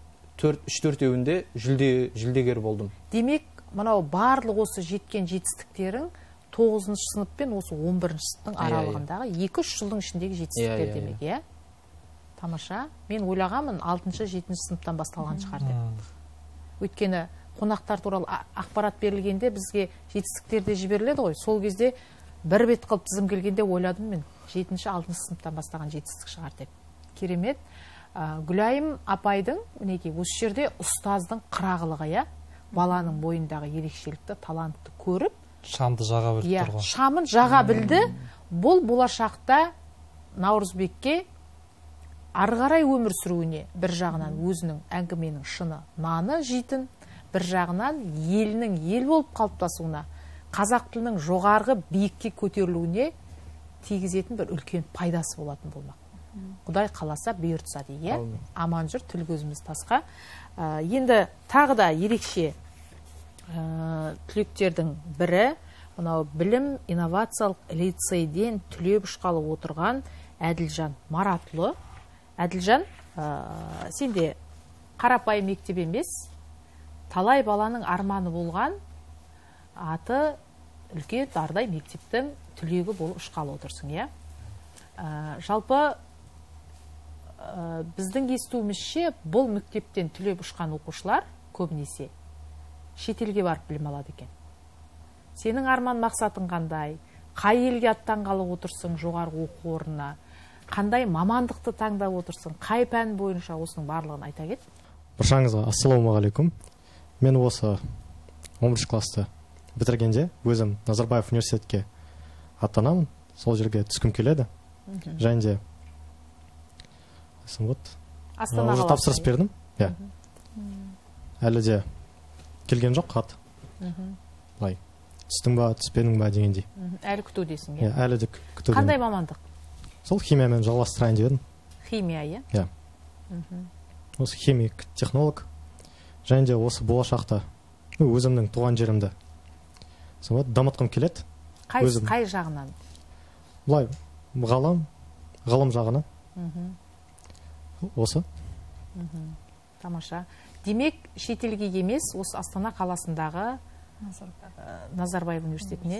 үш төртеуінде жүлде жүлдегер болдым. Демек, мынау барлық осы жеткен жетістіктерің тоғызыншы сынып пен осы он бірінші сыныптың аралығындағы екі үш жылдың ішіндегі жетістіктер демек, иә? Тамаша. Мен ойлағанмын алтыншы жетінші сыныптан басталған шығар деп. Өйткені қонақтар туралы ақпарат берілгенде бізге жетістіктерде жіберіледі ғой. Сол кезде бір бет қылып тізім келгенде ойладым мен жетінші алтыншы сыныптан бастаған жетістік шығар деп. Керемет. Гүлайым апайдың мінекей осы жерде ұстаздың қырағылығы, иә, баланың бойындағы ерекшелікті, талантты көріп, шамды жаға білді тұрған. Шамын жаға білді. Бұл болашақта Наурызбекке ары қарай өмір сүруіне бір жағынан өзінің әңгіменің шыны наны жейтін, бір жағынан елінің ел болып қалыптасуына, қазақ тілінің жоғарғы биікке көтерілуіне тигізетін бір үлкен пайдасы болатын болмақ. Құдай қаласа бұйыртса дейі. Аман жүр, тіл көзіміз тасқа. Енді тағы да ерекше түлектердің бірі, мынау білім инновациялық лицейден түлеп ұшқалы отырған Әділжан Маратұлы. Әділжан, сенде қарапайым мектеп емес, талай баланың арманы болған аты үлкен дардай мектептің түлегі болып ұшқалы отырсың, иә? Жалпы біздің естуімізше бұл мектептен түлеп ұшқан оқушылар көбінесе шетелге барып білім алады екен. Сенің арман мақсатың қандай? Қай елге аттанғалы отырсың жоғарғы оқу орнына? Қандай мамандықты таңдап отырсың? Қай пән бойынша осының барлығын айта кет? Баршаңызға ассалаумағалейкум. Мен осы он бірінші класты бітіргенде өзім Назарбаев университетке аттанамын. Сол жерге түскім келеді. Және де уже тапсырыс бердім. Әлі де келген жоқ хат. Былай түстің ба, түспедің ба дегендей. Әлі күту дейсің, иә? Әлі де күту. Қандай мамандық? Сол химиямен жалғастырайын дедім. Химия, иә? Иә. Осы химик технолог. Және де осы болашақта өзімнің туған жерімді дамытқым келеді. Қай жағынан? Былай ғалым, ғылым жағынан. Осы. Тамаша. Демек, шетелге емес, осы Астана қаласындағы Назарбаев университетіне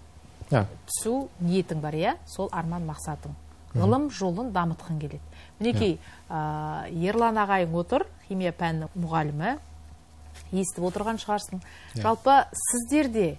түсу ниетің бар, иә? Сол арман мақсатың. Ғылым жолын дамытқың келеді. Мінекей, Ерлан ағайың отыр, химия пәнінің мұғалімі, естіп отырған шығарсың. Жалпы сіздерде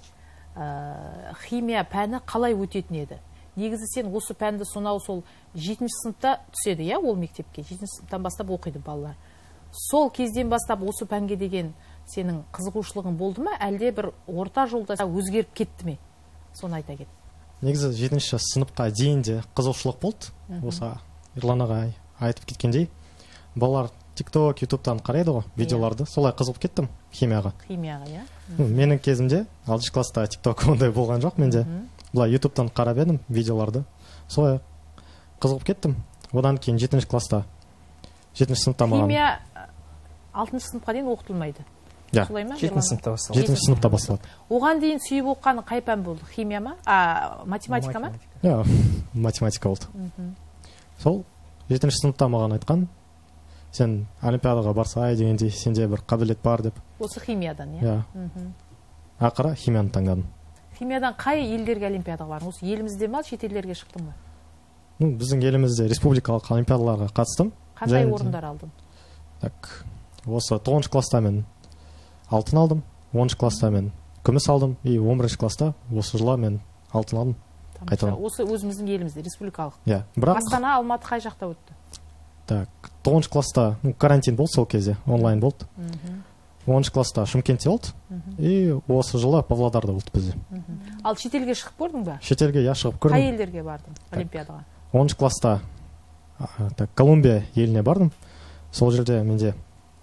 химия пәні қалай өтетін еді? Негізі сен осы пәнді сонау сол жетінші сыныпта түседі, иә, ол мектепке? жетінші сыныптан бастап оқиды балалар. Сол кезден бастап осы пәнге деген сенің қызығушылығың болды ма? Әлде бір орта жолда өзгеріп кетті ме? Соны айта кет. Негізі жетінші сыныпқа дейін де қызығушылық болды. Осы Ерлан ағай айтып кеткендей, балалар тикток, ютубтан қарайды ғой видеоларды. Солай қызығып кеттім химияға. Химияға, иә? Менің кезімде алтыншы класста тикток ондай болған жоқ менде. Бұлай ютубтан қарап едім видеоларды. Солай қызығып кеттім. Одан кейін жетінші класста, жетінші сыныпта маған. Химия алтыншы сыныпқа дейін оқытылмайды. Солай ма? жетінші сыныпта басталады. жетінші сыныпта басталады. Оған дейін сүйіп оққаны қай пән болды? Химия ма? А, математика ма? Иә, математика болды. Сол жетінші сыныпта маған айтқан, сен олимпиадаға барсай дегендей, сенде бір қабілет бар деп. Осы химиядан, иә? Ақыры химияны таңдадым. Химиядан қай елдерге олимпиадаға бардың? Осы елімізде ма, шетелдерге шықтың ба? Біздің елімізде республикалық олимпиадаларға қатыстым. Қандай орындар алдың? Так, осы тоғызыншы класста мен алтын алдым, оныншы класста мен күміс алдым, и он бірінші класста осы жылы мен алтын алдым. Осы өзіміздің елімізде, республикалық. Иә, бірақ Астана, Алматы қай жақта өтті? Так, тоғызыншы класста карантин болды сол кезде, онлайн болды. оныншы класста Шымкентте болды, и осы жылы Павлодарда болды бізде. Ал шетелге шығып көрдің ба? Шетелге, я шығып көрдім. Қай елдерге бардың олимпиадаға? оныншы класста Колумбия еліне бардым. Сол жерде менде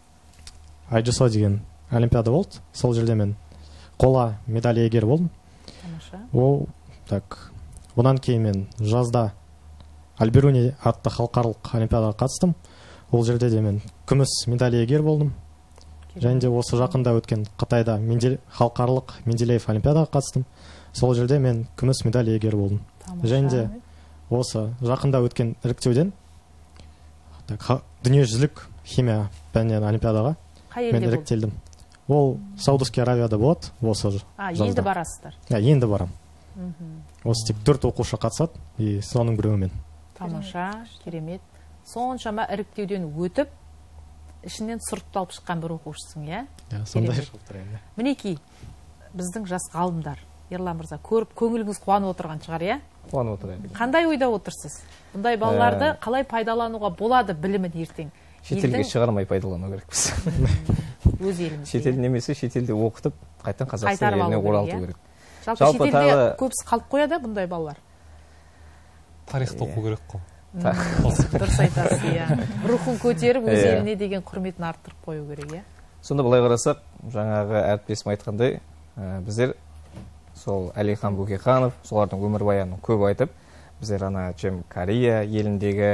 ай джи эс о деген олимпиада болды. Сол жерде мен қола медаль иегері болдым. Ол, так, одан кейін мен жазда Альберуни атты халықаралық олимпиадаға қатыстым. Ол жерде де мен күміс медаль иегері болдым. Және де осы жақында өткен Қытайда халықаралық Менделеев олимпиадаға қатыстым. Сол жерде мен күміс медаль иегері болдым. Және де осы жақында өткен іріктеуден дүниежүзілік химия пәнінен олимпиадаға мен іріктелдім. Ол Саудовский Аравияда болады осы жазда. А, енді барасыздар? Енді барам. Осы тек төрт оқушы қатысады, и соның біреуі мен. Тамаша, керемет. Соншама іріктеуден өтіп, ішінен сұрыпталып шыққан бір оқушысың, иә? Сондай шықтырайын. Мінекей, біздің жас ғалымдар, Ерлан мырза, көріп көңіліңіз қуанып отырған шығар, иә? Қуанып отырайын. Қандай ойда отырсыз? Бұндай балаларды қалай пайдалануға болады білімін ертең? Шетелге шығармай пайдалану керекпіз. Өз елімізде. Шетел немесе шетелде оқытып, қайтан Қазақстан еліне оралту керек. Жалпы шетелде көбісі қалып қояды бұндай балалар? Тарихты оқу керек қой. Дұрыс айтасыз, иә. Рухын көтеріп, өз еліне деген құрметін арттырып қою керек, иә. Сонда былай қарасақ, жаңағы әріптесім айтқандай, біздер сол Әлихан Бөкейханов, солардың өмірбаянын көп айтып, біздер ана Корея еліндегі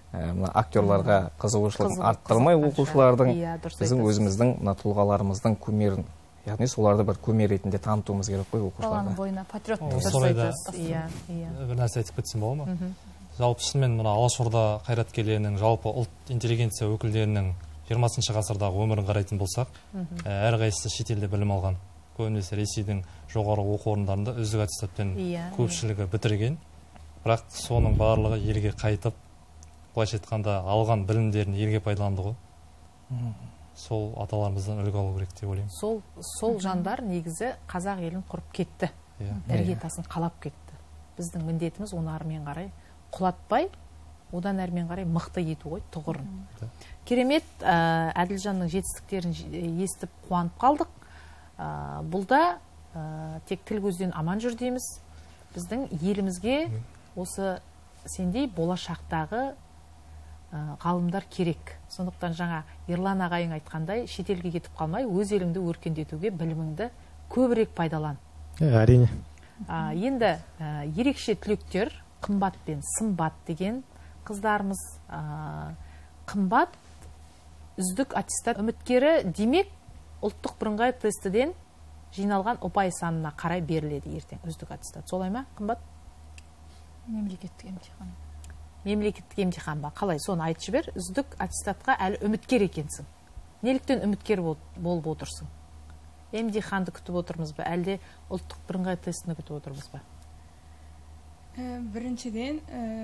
мына актерларға қызығушылығын арттырмай оқушылардың біздің өзіміздің мына тұлғаларымыздың кумирін, яғни соларды бір кумир ретінде танытуымыз керек қой оқушыларға. Баланың бойына патриоттық Осы орайда бір нәрсе айтып кетсем бола ма? Жалпы шынымен мына Алашорда қайраткерлерінің, жалпы ұлт интеллигенция өкілдерінің жиырмасыншы ғасырдағы өмірін қарайтын болсақ, әрқайсысы шетелде білім алған. Көбінесе Ресейдің жоғары оқу орындарында үздік аттестатпен көпшілігі бітірген. Бірақ соның барлығы елге қайтып, былайша айтқанда алған білімдерін елге пайдаланды ғой. Сол аталарымыздан үлгі алу керек деп ойлаймын. Сол сол жандар негізі қазақ елін құрып кетті. Іргетасын қалап кетті. Біздің міндетіміз оны әрмен қарай құлатпай, одан әрмен қарай мықты ету ғой, тұғырын. Керемет, Әділжанның жетістіктерін естіп қуанып қалдық. Бұл да тек тіл көзден аман жүр дейміз. Біздің елімізге осы сендей болашақтағы ғалымдар керек. Сондықтан жаңа Ерлан ағайың айтқандай, шетелге кетіп қалмай, өз еліңді өркендетуге біліміңді көбірек пайдалан. Әрине. Енді ерекше түлектер, қымбат пен сымбат деген қыздарымыз. Қымбат үздік аттестат үміткері демек ұлттық бірыңғай тестіден жиналған ұпай санына қарай беріледі ертең үздік аттестат. Солай ма, қымбат? Мемлекеттік емтихан. Мемлекеттік емтихан ба? Қалай? Соны айтып жібер. Үздік аттестатқа әлі үміткер екенсің. Неліктен үміткер болып отырсың? Емтиханды күтіп отырмыз ба? Әлде ұлттық бірыңғай тестіні күтіп отырмыз ба? Біріншіден,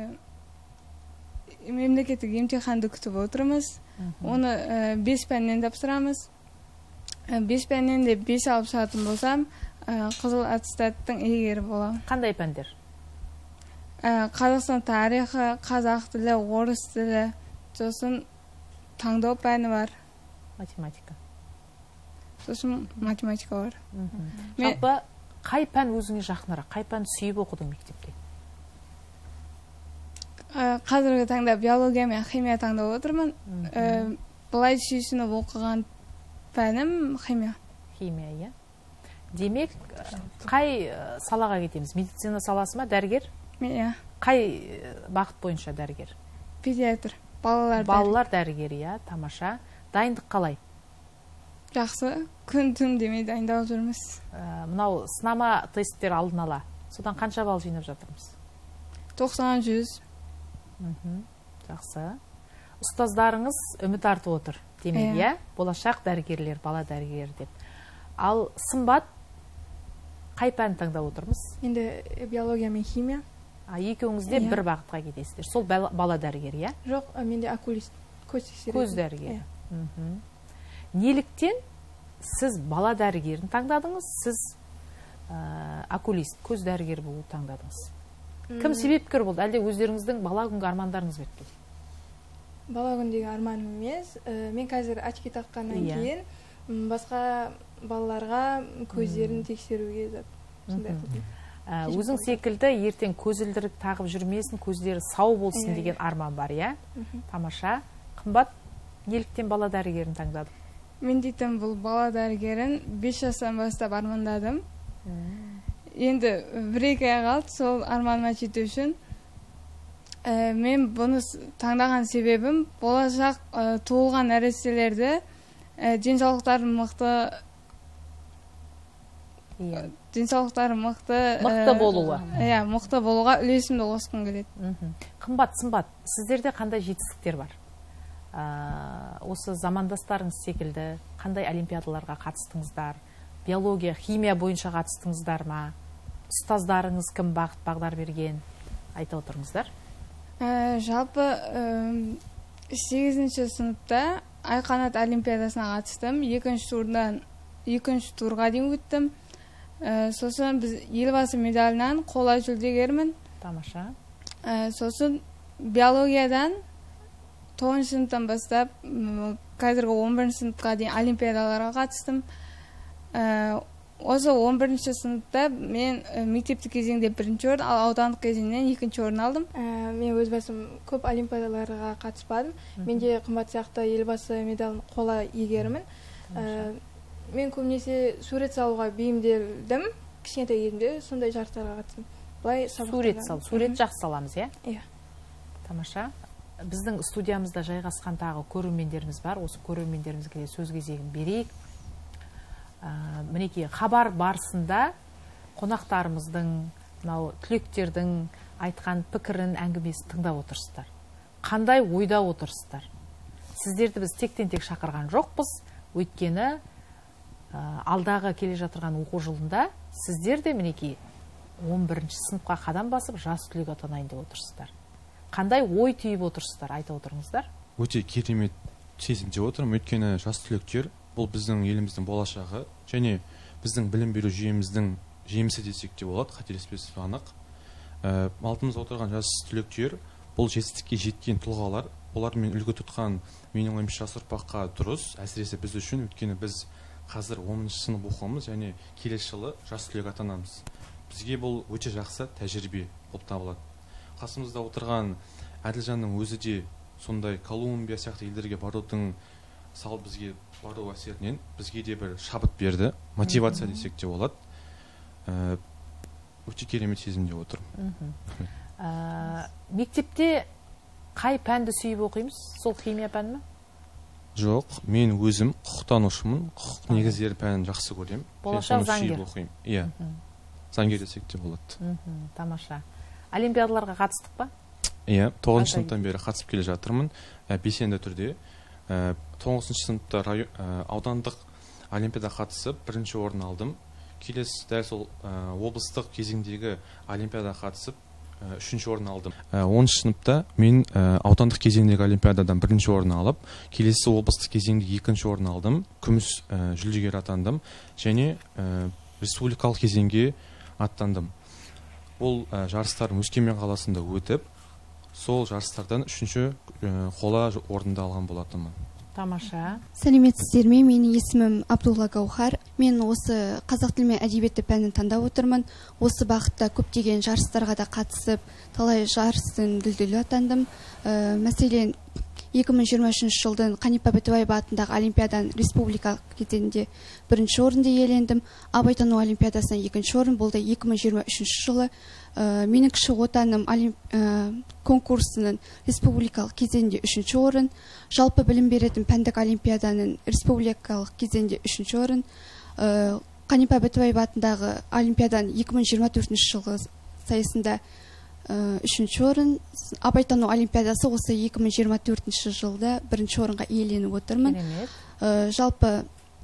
мемлекеттік емтиханды күтіп отырмыз. Оны бес пәннен тапсырамыз. Бес пәннен де бес алып шығатын болсам, қызыл аттестаттың иегері боламын. Қандай пәндер? Қазақстан тарихы, қазақ тілі, орыс тілі, сосын таңдау пәні бар. Математика. Сосын математика бар. Жалпы, қай пән өзіңе жақынырақ? Қай пән сүйіп оқыдың мектепте? Қазіргі таңда биология мен химия таңдап отырмын. Былай сүйсініп оқыған пәнім химия. Химия, иә. Демек, қай салаға кетеміз? Медицина саласы ма, дәрігер? Иә. Қай бағыт бойынша дәрігер? Педиатр, балалар дәрігер. Балалар дәрігер, иә, тамаша. Дайындық қалай? Жақсы, күн түн демей дайындалып жүрміз. Мынау сынама тесттер алдын ала. Содан қанша балл жинап жатырмыз? тоқсан жүз. Жақсы. Ұстаздарыңыз үміт артып отыр. Демек, иә, болашақ дәрігерлер, бала дәрігер деп. Ал сымбат қай пән таңдап отырмыз? Енді биология мен химия. Екеуіңіз де бір бағытқа кетесіздер. Сол бала дәрігер, иә? Жоқ, менде окулист, көз тексереді. Көз дәрігер. Неліктен сіз бала дәрігерін таңдадыңыз, сіз окулист, көз дәрігер болу таңдадыңыз? Кім себепкер болды? Әлде өздеріңіздің бала күнгі армандарыңыз бет пе? Бала күндегі арманым емес. Мен қазір очки таққаннан кейін басқа балаларға көздерін тексеруге сондай қылдым. Өзің секілді ертең көзілдірік тағып жүрмесін, көздері сау болсын деген арман бар, иә? Тамаша. Қымбат, неліктен бала дәрігерін таңдадым? Мен дейтін бұл бала дәрігерін бес жастан бастап армандадым. Енді бір-екі ай қалды сол арманыма жету үшін. Мен бұны таңдаған себебім болашақ туылған нәрестелерді денсаулықтары мықты денсаулықтары мықты мықты болуы. Иә, мықты болуға үлесімді қосқым келеді. Қымбат, сымбат, сіздерде қандай жетістіктер бар? Осы замандастарыңыз секілді қандай олимпиадаларға қатыстыңыздар? Биология, химия бойынша қатыстыңыздар ма? Ұстаздарыңыз кім бағыт бағдар берген? Айта отырыңыздар. Жалпы сегізінші сыныпта Айқанат олимпиадасына қатыстым. Екінші турдан екінші турға дейін өттім. Сосын біз елбасы медалінен қола жүлдегермін. Тамаша. Сосын биологиядан тоғызыншы сыныптан бастап қазіргі он бірінші сыныпқа дейін олимпиадаларға қатыстым. Осы он бірінші сыныпта мен мектептік кезеңде бірінші орын, ал аудандық кезеңнен екінші орын алдым. Мен өз басым көп олимпиадаларға қатыспадым. Менде қымбат сияқты елбасы медалін қола иегерімін. Мен көбінесе сурет салуға бейімделдім. Кішкентай кезімде сондай жарыстарға қатыстым. Сурет сал, сурет жақсы саламыз, иә? Иә. Тамаша. біздің студиямызда жайғасқан тағы көрермендеріміз бар. Осы көрермендерімізге де сөз кезегін берейік. Мінекей, хабар барысында қонақтарымыздың, мынау түлектердің айтқан пікірін, әңгімесін тыңдап отырсыздар. Қандай ойда отырсыздар? Сіздерді біз тектен тек шақырған жоқпыз. Өйткені алдағы келе жатырған оқу жылында сіздер де мінекей он бірінші сыныпқа қадам басып, жас түлек атанайын деп отырсыздар. Қандай ой түйіп отырсыздар, айта отырыңыздар? Өте керемет сезімде отырмын. Өйткені жас түлектер бұл біздің еліміздің болашағы және біздің білім беру жүйеміздің жемісі десек те болады, қателеспесіз анық. Алдымызда отырған жас түлектер бұл жетістікке жеткен тұлғалар, олармен үлгі тұтқан менің ойымша жас ұрпаққа дұрыс, әсіресе біз үшін, өйткені біз қазір оныншы сынып оқимыз және келесі жылы жас түлек атанамыз. Бізге бұл өте жақсы тәжірибе болып табылады. Қасымызда отырған Әділжанның өзі де сондай Колумбия сияқты елдерге барудың сал бізге бару әсерінен бізге де бір шабыт берді, мотивация десек те болады. Өте керемет сезімде отырмын. Мектепте қай пәнді сүйіп оқимыз? Сол химия пәні ме? Жоқ, мен өзім құқықтанушымын, құқық негіздері пәнін жақсы көремін. Болашақ заңгер. Иә, заңгер десек те болады. Тамаша. Олимпиадаларға қатыстық па? Иә, тоғызыншы сыныптан бері қатысып келе жатырмын, белсенді түрде. тоғызыншы сыныпта аудандық олимпиада қатысып, бірінші орын алдым. Келесі дәл сол облыстық кезеңдегі олимпиада қатысып, үшінші орын алдым. оныншы сыныпта мен аудандық кезеңдегі олимпиададан бірінші орын алып, келесі облыстық кезеңде екінші орын алдым, күміс жүлдегер атандым және республикалық кезеңге аттандым. Бұл жарыстар Өскемен қаласында өтіп, сол жарыстардан үшінші қола орынды алған болатынмын. Тамаша. Сәлеметсіздер ме? Менің есімім Абдулла Гаухар. Мен осы қазақ тілі мен әдебиеті пәнін таңдап отырмын. Осы бағытта көптеген жарыстарға да қатысып, талай жарыстың дүлдүлі атандым. Мәселен, екі мың жиырма үшінші жылдың Қанипа Бітібаева атындағы олимпиаданың республикалық кезеңінде бірінші орынды иелендім. Абайтану олимпиадасынан екінші орын болды екі мың жиырма үшінші жылы. Менің кіші отаным конкурсының республикалық кезеңде үшінші орын. Жалпы білім беретін пәндік олимпиаданың республикалық кезеңде үшінші орын. Қанипа Бітібаева атындағы олимпиаданың екі мың жиырма төртінші жылғы сайысында үшінші орын. Абайтану олимпиадасы осы екі мың жиырма төртінші жылда бірінші орынға иеленіп отырмын. Жалпы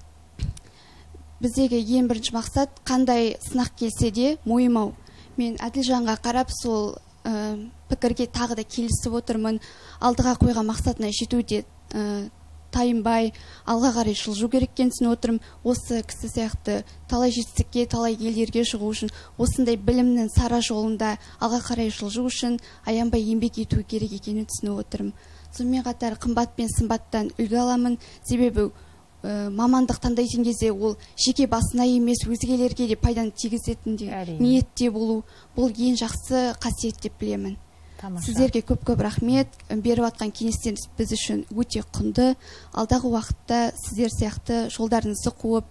біздегі ең бірінші мақсат қандай сынақ келсе де мойымау. Мен Әділжанға қарап сол пікірге тағы да келісіп отырмын. Алдыға қойған мақсатына жетуде тайынбай, алға қарай жылжу кереккен түсініп отырмын. Осы кісі сияқты талай жетістікке, талай елдерге шығу үшін, осындай білімнің сара жолында алға қарай жылжу үшін аянбай еңбек ету керек екенін түсініп отырмын. Сонымен қатар қымбат пен сымбаттан үлгі аламын. Себебі мамандық таңдайтын кезде ол жеке басына емес, өзгелерге де пайданы тигізетін де ниетте болу, бұл ең жақсы қасиет деп білемін. Сіздерге көп-көп рахмет. Беріп атқан кеңестеріңіз біз үшін өте құнды. Алдағы уақытта сіздер сияқты жолдарыңызды қуып,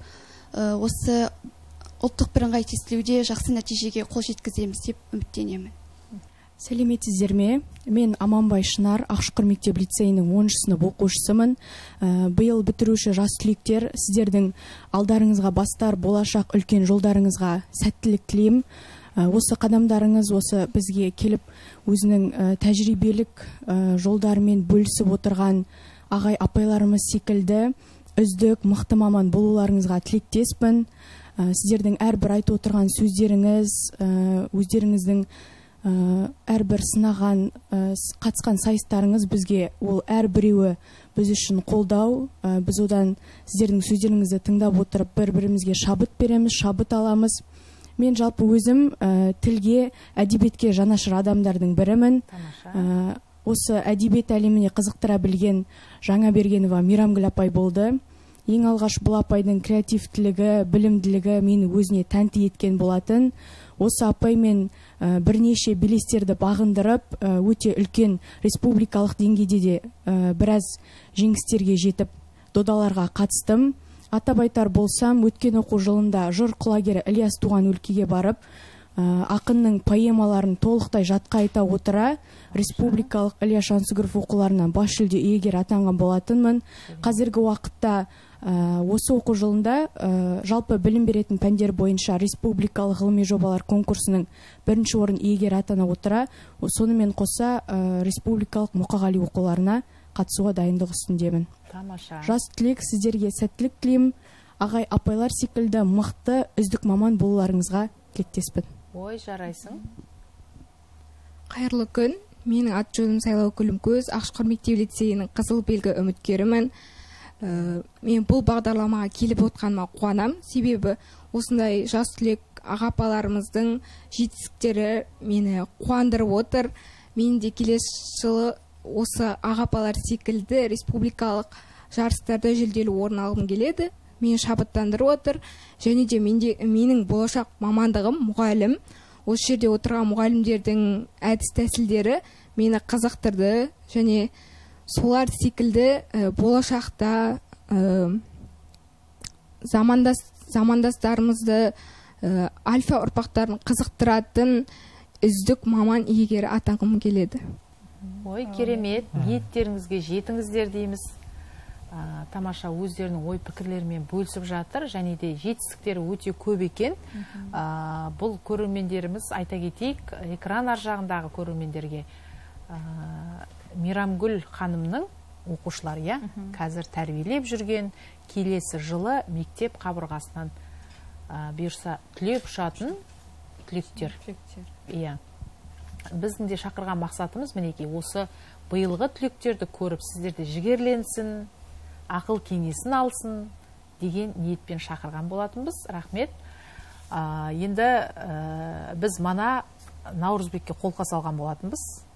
осы ұлттық бірыңғай тестілеуде жақсы нәтижеге қол жеткіземіз деп үміттенемін. Сәлеметсіздер ме? Мен Аманбай Шынар, Ақшұқыр мектеп лицейінің оныншы сынып оқушысымын. Биыл бітіруші жас түлектер, сіздердің алдарыңызға бастар болашақ үлкен жолдарыңызға сәттілік тілеймін. Осы қадамдарыңыз осы бізге келіп өзінің тәжірибелік жолдарымен бөлісіп отырған ағай апайларымыз секілді үздік мықты маман болуларыңызға тілектеспін. Сіздердің әрбір айтып отырған сөздеріңіз, өздеріңіздің әрбір сынаған қатысқан сайыстарыңыз бізге ол әрбіреуі біз үшін қолдау. Біз одан сіздердің сөздеріңізді тыңдап отырып бір-бірімізге шабыт береміз, шабыт аламыз. Мен жалпы өзім тілге, әдебиетке жанашыр адамдардың бірімін. Осы әдебиет әлеміне қызықтыра білген Жаңабергенова Мейрамгүл апай болды. Ең алғаш бұл апайдың креативтілігі, білімділігі мені өзіне тәнті еткен болатын. Осы апаймен бірнеше белестерді бағындырып, өте үлкен республикалық деңгейде де біраз жеңістерге жетіп, додаларға қатыстым. Атап айтар болсам, өткен оқу жылында жыр құлагері Ілияс туған өлкеге барып, ақынның поэмаларын толықтай жатқа айта отыра республикалық Ильяс Жансүгіров оқуларынан бас жүлде иегері атанған болатынмын. Қазіргі уақытта осы оқу жылында жалпы білім беретін пәндер бойынша республикалық ғылыми жобалар конкурсының бірінші орын иегері атана отыра, сонымен қоса республикалық мұқағали оқуларына қатысуға дайындық үстіндемін. Тамаша. Жас түлек, сіздерге сәттілік тілеймін. Ағай апайлар секілді мықты үздік маман болуларыңызға тілектеспін. Ой, жарайсың. Қайырлы күн. Менің аты жөнім Сайлау Күлімкөз, Ақшұқыр мектеп-лицейінің қызыл белгі үміткерімін. Мен бұл бағдарламаға келіп отқаныма қуанам, себебі осындай жас түлек аға-апаларымыздың жетістіктері мені қуандырып отыр. Мен де келесі жылы осы аға-апалар секілді республикалық жарыстарда жүлделі орын алғым келеді. Мені шабыттандырып отыр, және де менің болашақ мамандығым мұғалім. Осы жерде отырған мұғалімдердің әдіс тәсілдері мені қызықтырды, және солар секілді болашақта замандастарымызды, альфа ұрпақтарын қызықтыратын үздік маман иегері атанғым келеді. Ой, керемет, ниеттеріңізге жетіңіздер дейміз. Тамаша өздерінің ой пікірлерімен бөлісіп жатыр, және де жетістіктері өте көп екен. Бұл көрермендеріміз, айта кетейік, экран ар жағындағы көрермендерге Мейрамгүл ханымның оқушылары, қазір тәрбиелеп жүрген, келесі жылы мектеп қабырғасынан бұйырса түлеп ұшатын түлектер. Біздің де шақырған мақсатымыз мінекей осы биылғы түлектерді көріп, сіздерде жігерленсін, ақыл кеңесін алсын деген ниетпен шақырған болатынбыз. Рахмет. Енді біз мана Наурызбекке қолқа салған болатынбыз.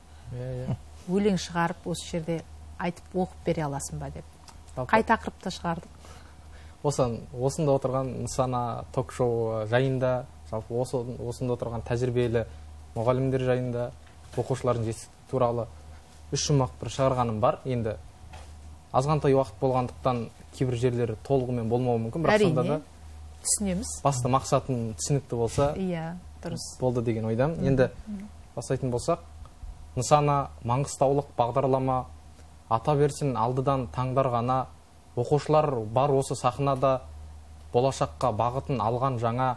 Өлең шығарып, осы жерде айтып оқып бере аласың ба деп. Қай тақырыпта шығардық? Осында отырған Нысана ток-шоу жайында, жалпы осында отырған тәжірибелі мұғалімдер жайында, оқушылардың жетістігі туралы үш шумақ бір шығарғаным бар. Енді азғантай уақыт болғандықтан кейбір жерлері толығымен болмауы мүмкін, бірақ сонда да түсінеміз. Басты мақсатым түсінікті болса, болды деген ойдам. Енді бастайтын болсақ, Нысана маңғыстаулық бағдарлама, ата берсін алдыдан таңдар ғана, оқушылар бар осы сахнада, болашаққа бағытын алған жаңа,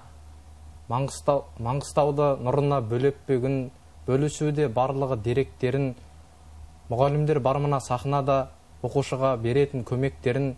Маңғыстауды нұрына бөлеп бүгін, бөлісуде барлығы деректерін, мұғалімдер бар мына сахнада, оқушыға беретін көмектерін,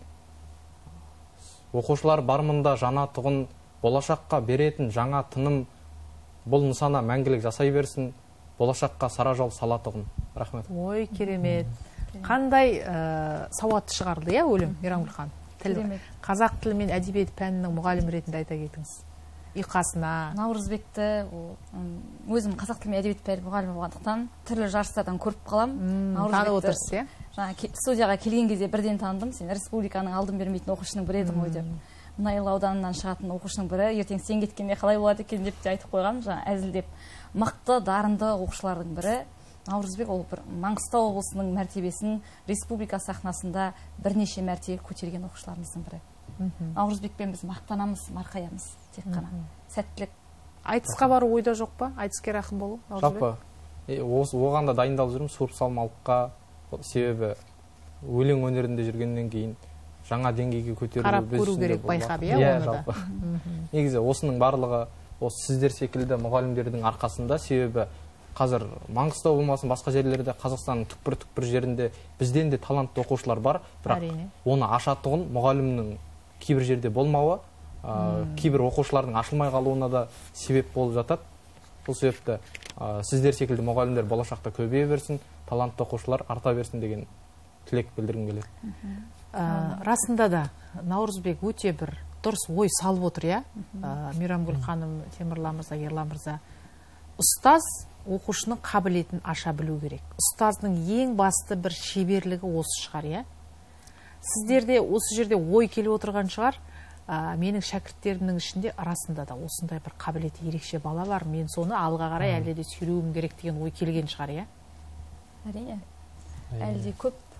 оқушылар бар мұнда жана тұғын, болашаққа беретін жаңа тыным, бұл Нысана мәңгілік жасай берсін, болашаққа сара жол сала тұғын. Рахмет. Ой, керемет. Қандай сауатты шығарды, иә, өлім, Мейрамгүл ханым? Қазақ тілі мен әдебиет пәнінің мұғалімі ретінде айта кетіңіз. Иқасына. Наурызбекті өзім қазақ тілі мен әдебиет пәні мұғалімі болғандықтан түрлі жарыстардан көріп қалам. Танып отырсыз, иә? Студияға келген кезде бірден таныдым. Сен республиканың алдын бермейтін оқушының бірі едің ғой деп. Мұнайлы ауданынан шығатын оқушының бірі, ертең сен кеткенде қалай болады екен деп те айтып қойған, жаңа әзілдеп. Мықты, дарынды оқушылардың бірі. Наурызбек ол бір Маңғыстау облысының мәртебесін республика сахнасында бірнеше мәрте көтерген оқушыларымыздың бірі. Наурызбекпен біз мақтанамыз, марқаямыз, тек қана. Сәттілік. Айтысқа бару ойда жоқ па? Айтыскер ақын болу? Жалпы, оған да дайындалып жүрмін, суырып салмалыққа. Себебі өлең өнерінде жүргеннен кейін жаңа деңгейге көтерілу. Қарап көру керек байқап, иә, оны да. Негізі осының барлығы осы сіздер секілді мұғалімдердің арқасында, себебі қазір Маңғыстау болмасын, басқа жерлерде, Қазақстанның түкпір-түкпір жерінде бізден де талантты оқушылар бар, бірақ оны ашатұғын мұғалімнің кейбір жерде болмауы, кейбір оқушылардың ашылмай қалуына да себеп болып жатады. Бұл себепті сіздер секілді мұғалімдер болашақта көбейе берсін, талантты оқушылар арта берсін деген тілек білдіргім келеді. Расында да Наурызбек өте бір дұрыс ой салып отыр, иә? Мейрамгүл ханым, Темірлан мырза, Ерлан мырза. Ұстаз оқушының қабілетін аша білу керек. Ұстаздың ең басты бір шеберлігі осы шығар, иә? Сіздерде осы жерде ой келіп отырған шығар. Менің шәкірттерімнің ішінде арасында да осындай бір қабілеті ерекше бала бар. Мен соны алға қарай әлде де сүйреуім керек деген ой келген шығар, иә? Әрине. Әлде көп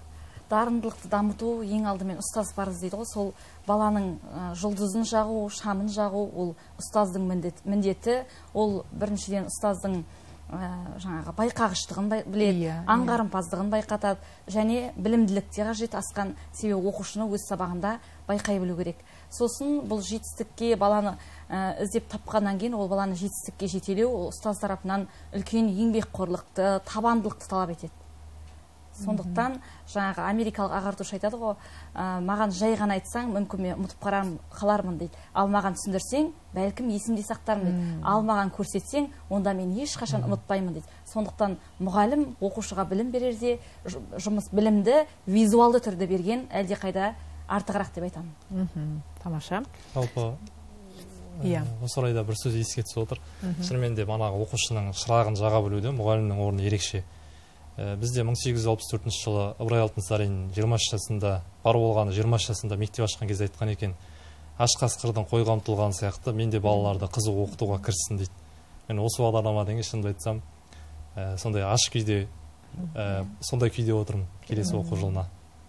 дарындылықты дамыту ең алдымен ұстаз парызы дейді ғой, сол баланың жұлдызын жағу, шамын жағу, ол ұстаздың міндеті. Ол біріншіден ұстаздың жаңағы байқағыштығын біледі, аңғарымпаздығын байқатады, және білімділікте қажет асқан, себебі оқушыны өз сабағында байқай білу керек. Сосын бұл жетістікке баланы іздеп тапқаннан кейін ол баланы жетістікке жетелеу ұстаз тарапынан үлкен еңбекқорлықты, табандылықты талап етеді. Сондықтан жаңағы америкалық ағартушы айтады ғой, маған жай ғана айтсаң, мүмкін мен ұмытып қалармын дейді. Ал маған түсіндірсең, бәлкім есімде сақтармын дейді. Ал маған көрсетсең, онда мен ешқашан ұмытпаймын дейді. Сондықтан мұғалім оқушыға білім берерде жұмыс білімді визуалды түрде берген әлде қайда артығырақ деп айтамын. Тамаша. Жалпы осы орайда бір сөз еске түсіп отыр. Шынымен де манағы оқушының шырағын жаға білуде мұғалімнің орны ерекше. Бізде мың сегіз жүз алпыс төртінші жылы Ыбырай Алтынсарин жиырма үш жасында, бар болғаны жиырма үш жасында мектеп ашқан кезде айтқан екен, аш қасқырдың қойға ұмтылғаны сияқты мен де балаларды қызық оқытуға кіріссін дейді. Мен осы бағдарламадан кейін шынымды айтсам, сондай аш күйде, сондай күйде отырмын келесі оқу жылына.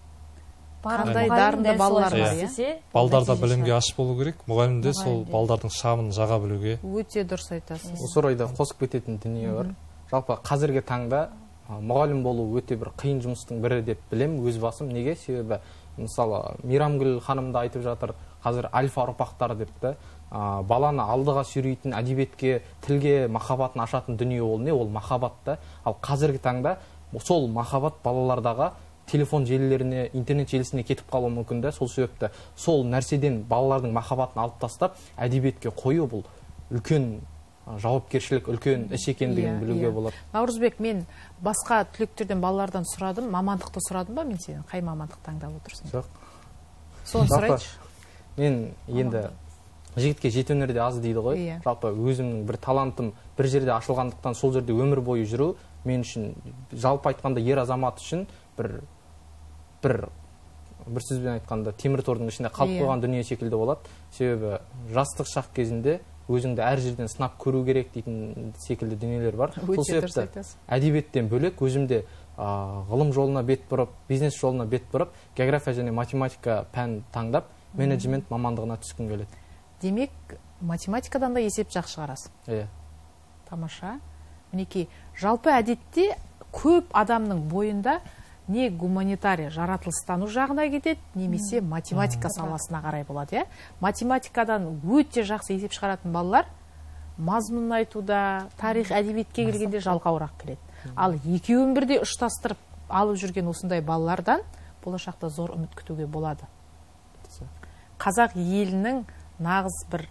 Қандай дарынды балалар бар, иә? Балдарда білімге аш болу керек, мұғалім де сол балдардың шамын жаға білуге. Өте дұрыс айтасыз. Осы орайда қосып кететін дүние бар. Жалпы қазіргі таңда мұғалім болу өте бір қиын жұмыстың бірі деп білем, өз басым. Неге? Себебі мысалы Мейрамгүл ханым да айтып жатыр, қазір альфа ұрпақтар депті. Баланы алдыға сүйрейтін, әдебиетке, тілге махаббатын ашатын дүние ол не? Ол махаббатты. Ал қазіргі таңда сол махаббат балалардағы телефон желілеріне, интернет желісіне кетіп қалуы мүмкін да. Сол себепті сол нәрседен балалардың махаббатын алып тастап, әдебиетке қою бұл үлкен жауапкершілік, үлкен іс екендігін білуге болады. Наурызбек, мен басқа түлектерден балалардан сұрадым, мамандықты сұрадым ба мен сенен? Қай мамандық таңдап отырсың? Жоқ. Соны сұрайыншы. Мен енді жігітке жеті өнерде аз дейді ғой. Жалпы өзімнің бір талантым бір жерде ашылғандықтан сол жерде өмір бойы жүру мен үшін, жалпы айтқанда ер азамат үшін бір бір бір сөзбен айтқанда темір тордың ішінде қалып қойған дүние секілді болады. Себебі жастық шақ кезінде өзіңді әр жерден сынап көру керек дейтін секілді дүниелер бар. Сол себепті әдебиеттен бөлек өзімде ғылым жолына бет бұрып, бизнес жолына бет бұрып, география және математика пән таңдап, менеджмент мамандығына түскім келеді. Демек, математикадан да есеп жақсы шығарасың. Иә. Тамаша. Мінекей, жалпы әдетте көп адамның бойында не гуманитария, жаратылыстану жағына кетеді, немесе математика саласына қарай болады, иә? Математикадан өте жақсы есеп шығаратын балалар мазмұнын айтуда, тарих, әдебиетке келгенде жалқауырақ келеді. Ал екеуін бірде ұштастырып алып жүрген осындай балалардан болашақта зор үміт күтуге болады. Қазақ елінің нағыз бір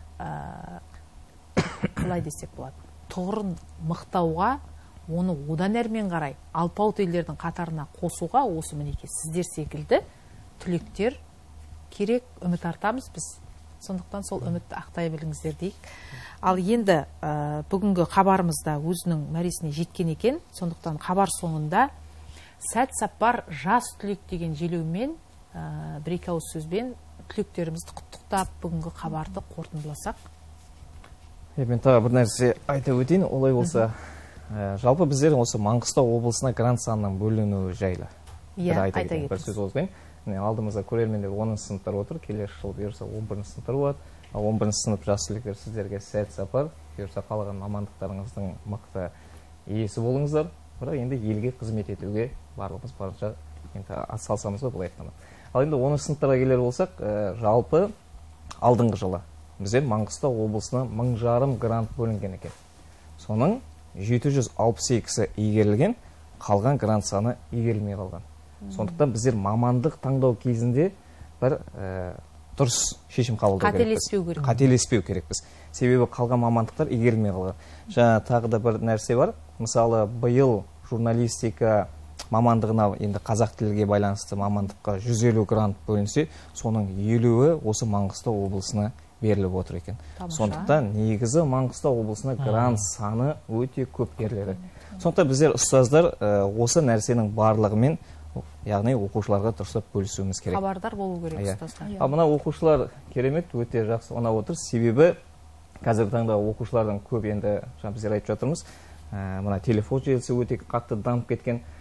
қалай десек болады, тұғырын мықтауға, оны одан әрмен қарай алпауыт елдердің қатарына қосуға осы мінекей сіздер секілді түлектер керек, үміт артамыз біз. Сондықтан сол үмітті ақтай біліңіздер дейік. Ал енді бүгінгі хабарымызда өзінің мәресіне жеткен екен. Сондықтан хабар соңында сәт сапар жас түлек деген желеумен бір-екі ауыз сөзбен түлектерімізді құттықтап бүгінгі хабарды қорытындыласақ. Мен тағы бір нәрсе айта өтейін. Олай болса, жалпы біздер осы Маңғыстау облысына грант санының бөлінуі жайлы бір айта кетейін, бір сөз осылайын. Алдымызда көрермендер оныншы сыныптар отыр, келесі жыл бұйырса он бірінші сыныптар болады. он бірінші сынып жас түлектер сіздерге сәт сапар, бұйырса қалған мамандықтарыңыздың мықты иесі болыңыздар. Бірақ енді елге қызмет етуге барлығымыз барынша атсалысамыз ба, былай айтқанда. Ал енді оныншы сыныптарға келер болсақ, жалпы алдыңғы жылы біздер Маңғыстау облысына мың жарым грант бөлінген екен. Соның жеті жүз алпыс екісі игерілген, қалған грант саны игерілмей қалған. Сондықтан біздер мамандық таңдау кезінде бір дұрыс шешім қабылдау керекпіз. Қателеспеу керек. Қателеспеу керекпіз. Себебі қалған мамандықтар игерілмей қалған. Жаңа тағы да бір нәрсе бар. Мысалы, биыл журналистика мамандығына, енді қазақ тілге байланысты мамандыққа жүз елу грант бөлінсе, соның елуі осы Маңғыстау облысына беріліп отыр екен. Сондықтан негізі Маңғыстау облысына грант саны өте көп беріледі. Сондықтан біздер ұстаздар осы нәрсенің барлығымен, яғни оқушыларға дұрыстап бөлісуіміз керек. Хабардар болу керек ұстаздар. Ал мына оқушылар керемет, өте жақсы ұнап отыр. Себебі қазіргі таңда оқушылардың көп, енді біздер айтып жатырмыз, мына телефон желісі өте қатты дамып кеткен.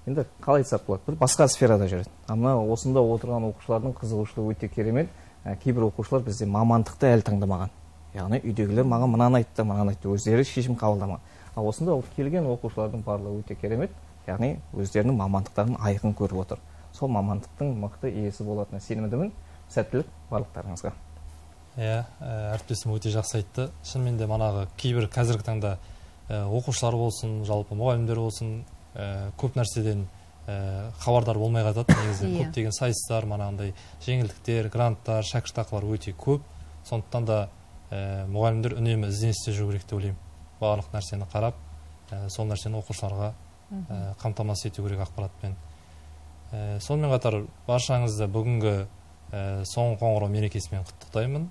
енді қалай айтсақ болады, бір басқа сферада жүреді. Ана осында отырған оқушылардың қызығушылығы өте керемет. Кейбір оқушылар бізде мамандықты әлі таңдамаған. Яғни үйдегілер маған мынаны айтты, мынаны айтты, өздері шешім қабылдамаған. Ал осында келген оқушылардың барлығы өте керемет. Яғни өздерінің мамандықтарын айқын көріп отыр. Сол мамандықтың мықты иесі болатынына сенімдімін. Сәттілік барлықтарыңызға. Иә, әріптесім өте жақсы айтты. Шынымен де манағы кейбір қазіргі таңда оқушылар болсын, жалпы мұғалімдер болсын, көп нәрседен хабардар болмай жатады. Негізі көптеген сайыстар, манағындай жеңілдіктер, гранттар, шәкіртақылар өте көп. Сондықтан да мұғалімдер үнемі ізденісте жүру керек деп ойлаймын. Барлық нәрсені қарап, сол нәрсені оқушыларға қамтамасыз ету керек ақпаратпен. Сонымен қатар баршаңызды бүгінгі соңғы қоңырау мерекесімен құттықтаймын.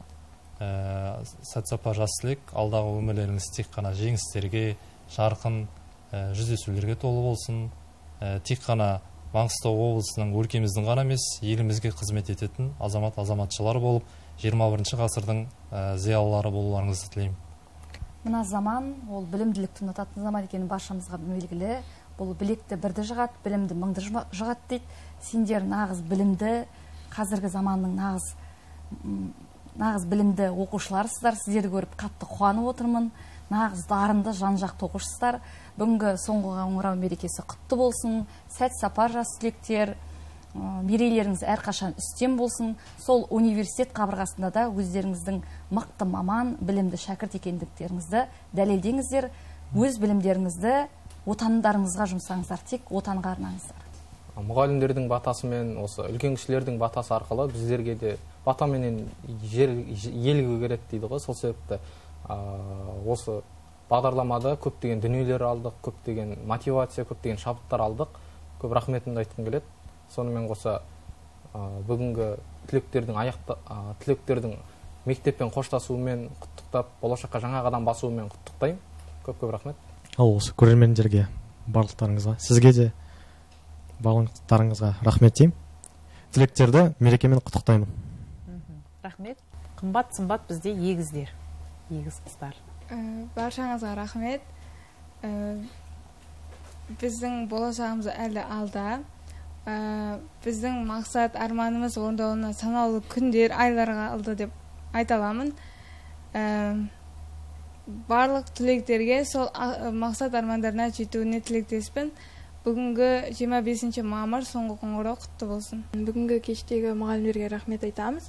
Сәт сапар жас түлек, алдағы өмірлеріңіз тек қана жеңістерге, жарқын жүздесулерге толы болсын. Тек қана Маңғыстау облысының, өлкеміздің ғана емес, елімізге қызмет ететін азамат азаматшылар болып, жиырма бірінші ғасырдың зиялылары болуларыңызды тілеймін. Мына заман, ол білімділікті ұнататын заман екені баршамызға белгілі. Бұл білекті бірді жығады, білімді мыңды жығады дейді. Сендер нағыз білімді, қазіргі заманның нағыз нағыз білімді оқушыларсыздар. Сіздерді көріп қатты қуанып отырмын. Нағыз дарынды, жан-жақты оқушысыздар. Бүгінгі соңғы қоңырау мерекесі құтты болсын. Сәт сапар жас түлектер, мерейлеріңіз әрқашан үстем болсын. Сол университет қабырғасында да өздеріңіздің мықты маман, білімді шәкірт екендіктеріңізді дәлелдеңіздер. Өз білімдеріңізді отандарыңызға жұмсаңыздар, тек отанға арнаңыздар. Мұғалімдердің батасымен, осы үлкен кісілердің батасы арқылы біздерге де батаменен елгі керек дейді ғой. Сол себепті осы бағдарламада көптеген дүниелер алдық, көптеген мотивация, көптеген шабыттар алдық. Көп рахметімді айтқым келеді. Сонымен қоса бүгінгі түлектердің аяқта түлектердің мектеппен қоштасуымен құттықтап, болашаққа жаңа қадам басуымен құттықтаймын. Көп-көп рахмет. Ал осы көрермендерге, барлықтарыңызға, сізге де барлықтарыңызға рахмет деймін. Түлектерді мерекемен құттықтаймын. Рахмет. Қымбат сымбат бізде егіздер, егіз қыздар. Баршаңызға рахмет. Біздің болашағымыз әлі алда. Біздің мақсат, арманымыз орындалуына санаулы күндер, айларға алды деп айта аламын. Барлық түлектерге сол мақсат армандарына жетуіне тілектеспін. Бүгінгі жиырма бесінші мамыр соңғы қоңырау құтты болсын. Бүгінгі кештегі мұғалімдерге рахмет айтамыз.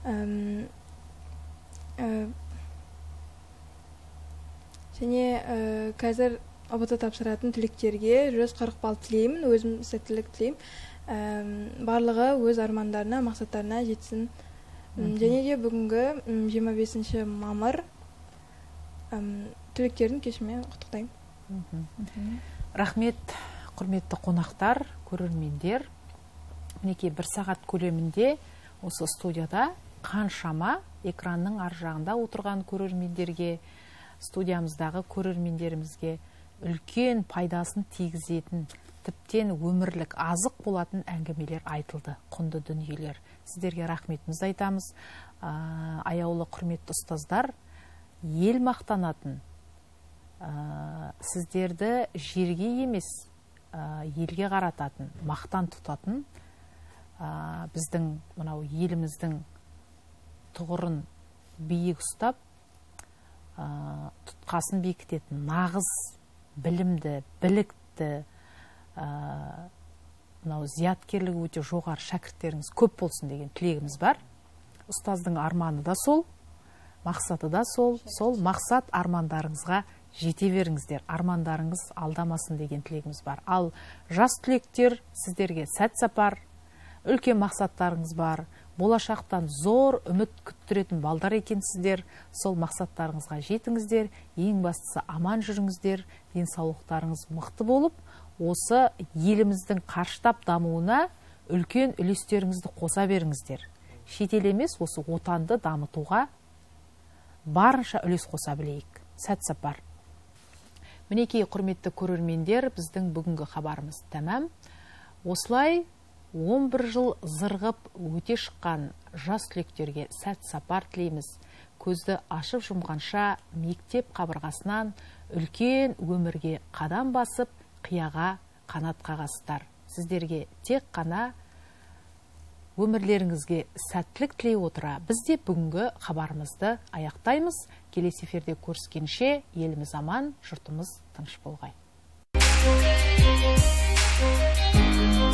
Және қазір ұбт тапсыратын түлектерге жүз қырық балл тілеймін, өзім сәттілік тілеймін. Барлығы өз армандарына, мақсаттарына жетсін. Және де бүгінгі жиырма бесінші мамыр түлектердің кешімен құттықтаймын. Рахмет, құрметті қонақтар, көрермендер. Мінекей бір сағат көлемінде осы студияда қаншама экранның ар жағында отырған көрермендерге, студиямыздағы көрермендерімізге үлкен пайдасын тигізетін, тіптен өмірлік азық болатын әңгімелер айтылды, құнды дүниелер. Сіздерге рахметімізді айтамыз. Аяулы құрметті ұстаздар, ел мақтанатын, сіздерді жерге емес, елге қарататын, мақтан тұтатын, біздің мынау еліміздің тұғырын биік ұстап, тұтқасын бекітетін, нағыз білімді, білікті, мынау зияткерлігі өте жоғары шәкірттеріңіз көп болсын деген тілегіміз бар. Ұстаздың арманы да сол, мақсаты да сол, сол мақсат армандарыңызға жете беріңіздер, армандарыңыз алдамасын деген тілегіміз бар. Ал жас түлектер, сіздерге сәт сапар, үлкен мақсаттарыңыз бар, болашақтан зор үміт күттіретін балдар екенсіздер, сол мақсаттарыңызға жетіңіздер, ең бастысы аман жүріңіздер, денсаулықтарыңыз мықты болып, осы еліміздің қарыштап дамуына үлкен үлестеріңізді қоса беріңіздер. Шетел емес, осы отанды дамытуға барынша үлес қоса білейік. Сәт сапар. Мінекей құрметті көрермендер, біздің бүгінгі хабарымыз тәмам. Осылай он бір жыл зырғып өте шыққан жас түлектерге сәт сапар тілейміз. Көзді ашып жұмғанша мектеп қабырғасынан үлкен өмірге қадам басып, қияға қанат қағасыздар. сіздерге тек қана өмірлеріңізге сәттілік тілей отыра, біз де бүгінгі хабарымызды аяқтаймыз. Келесі эфирде көріскенше еліміз аман, жұртымыз тыныш болғай.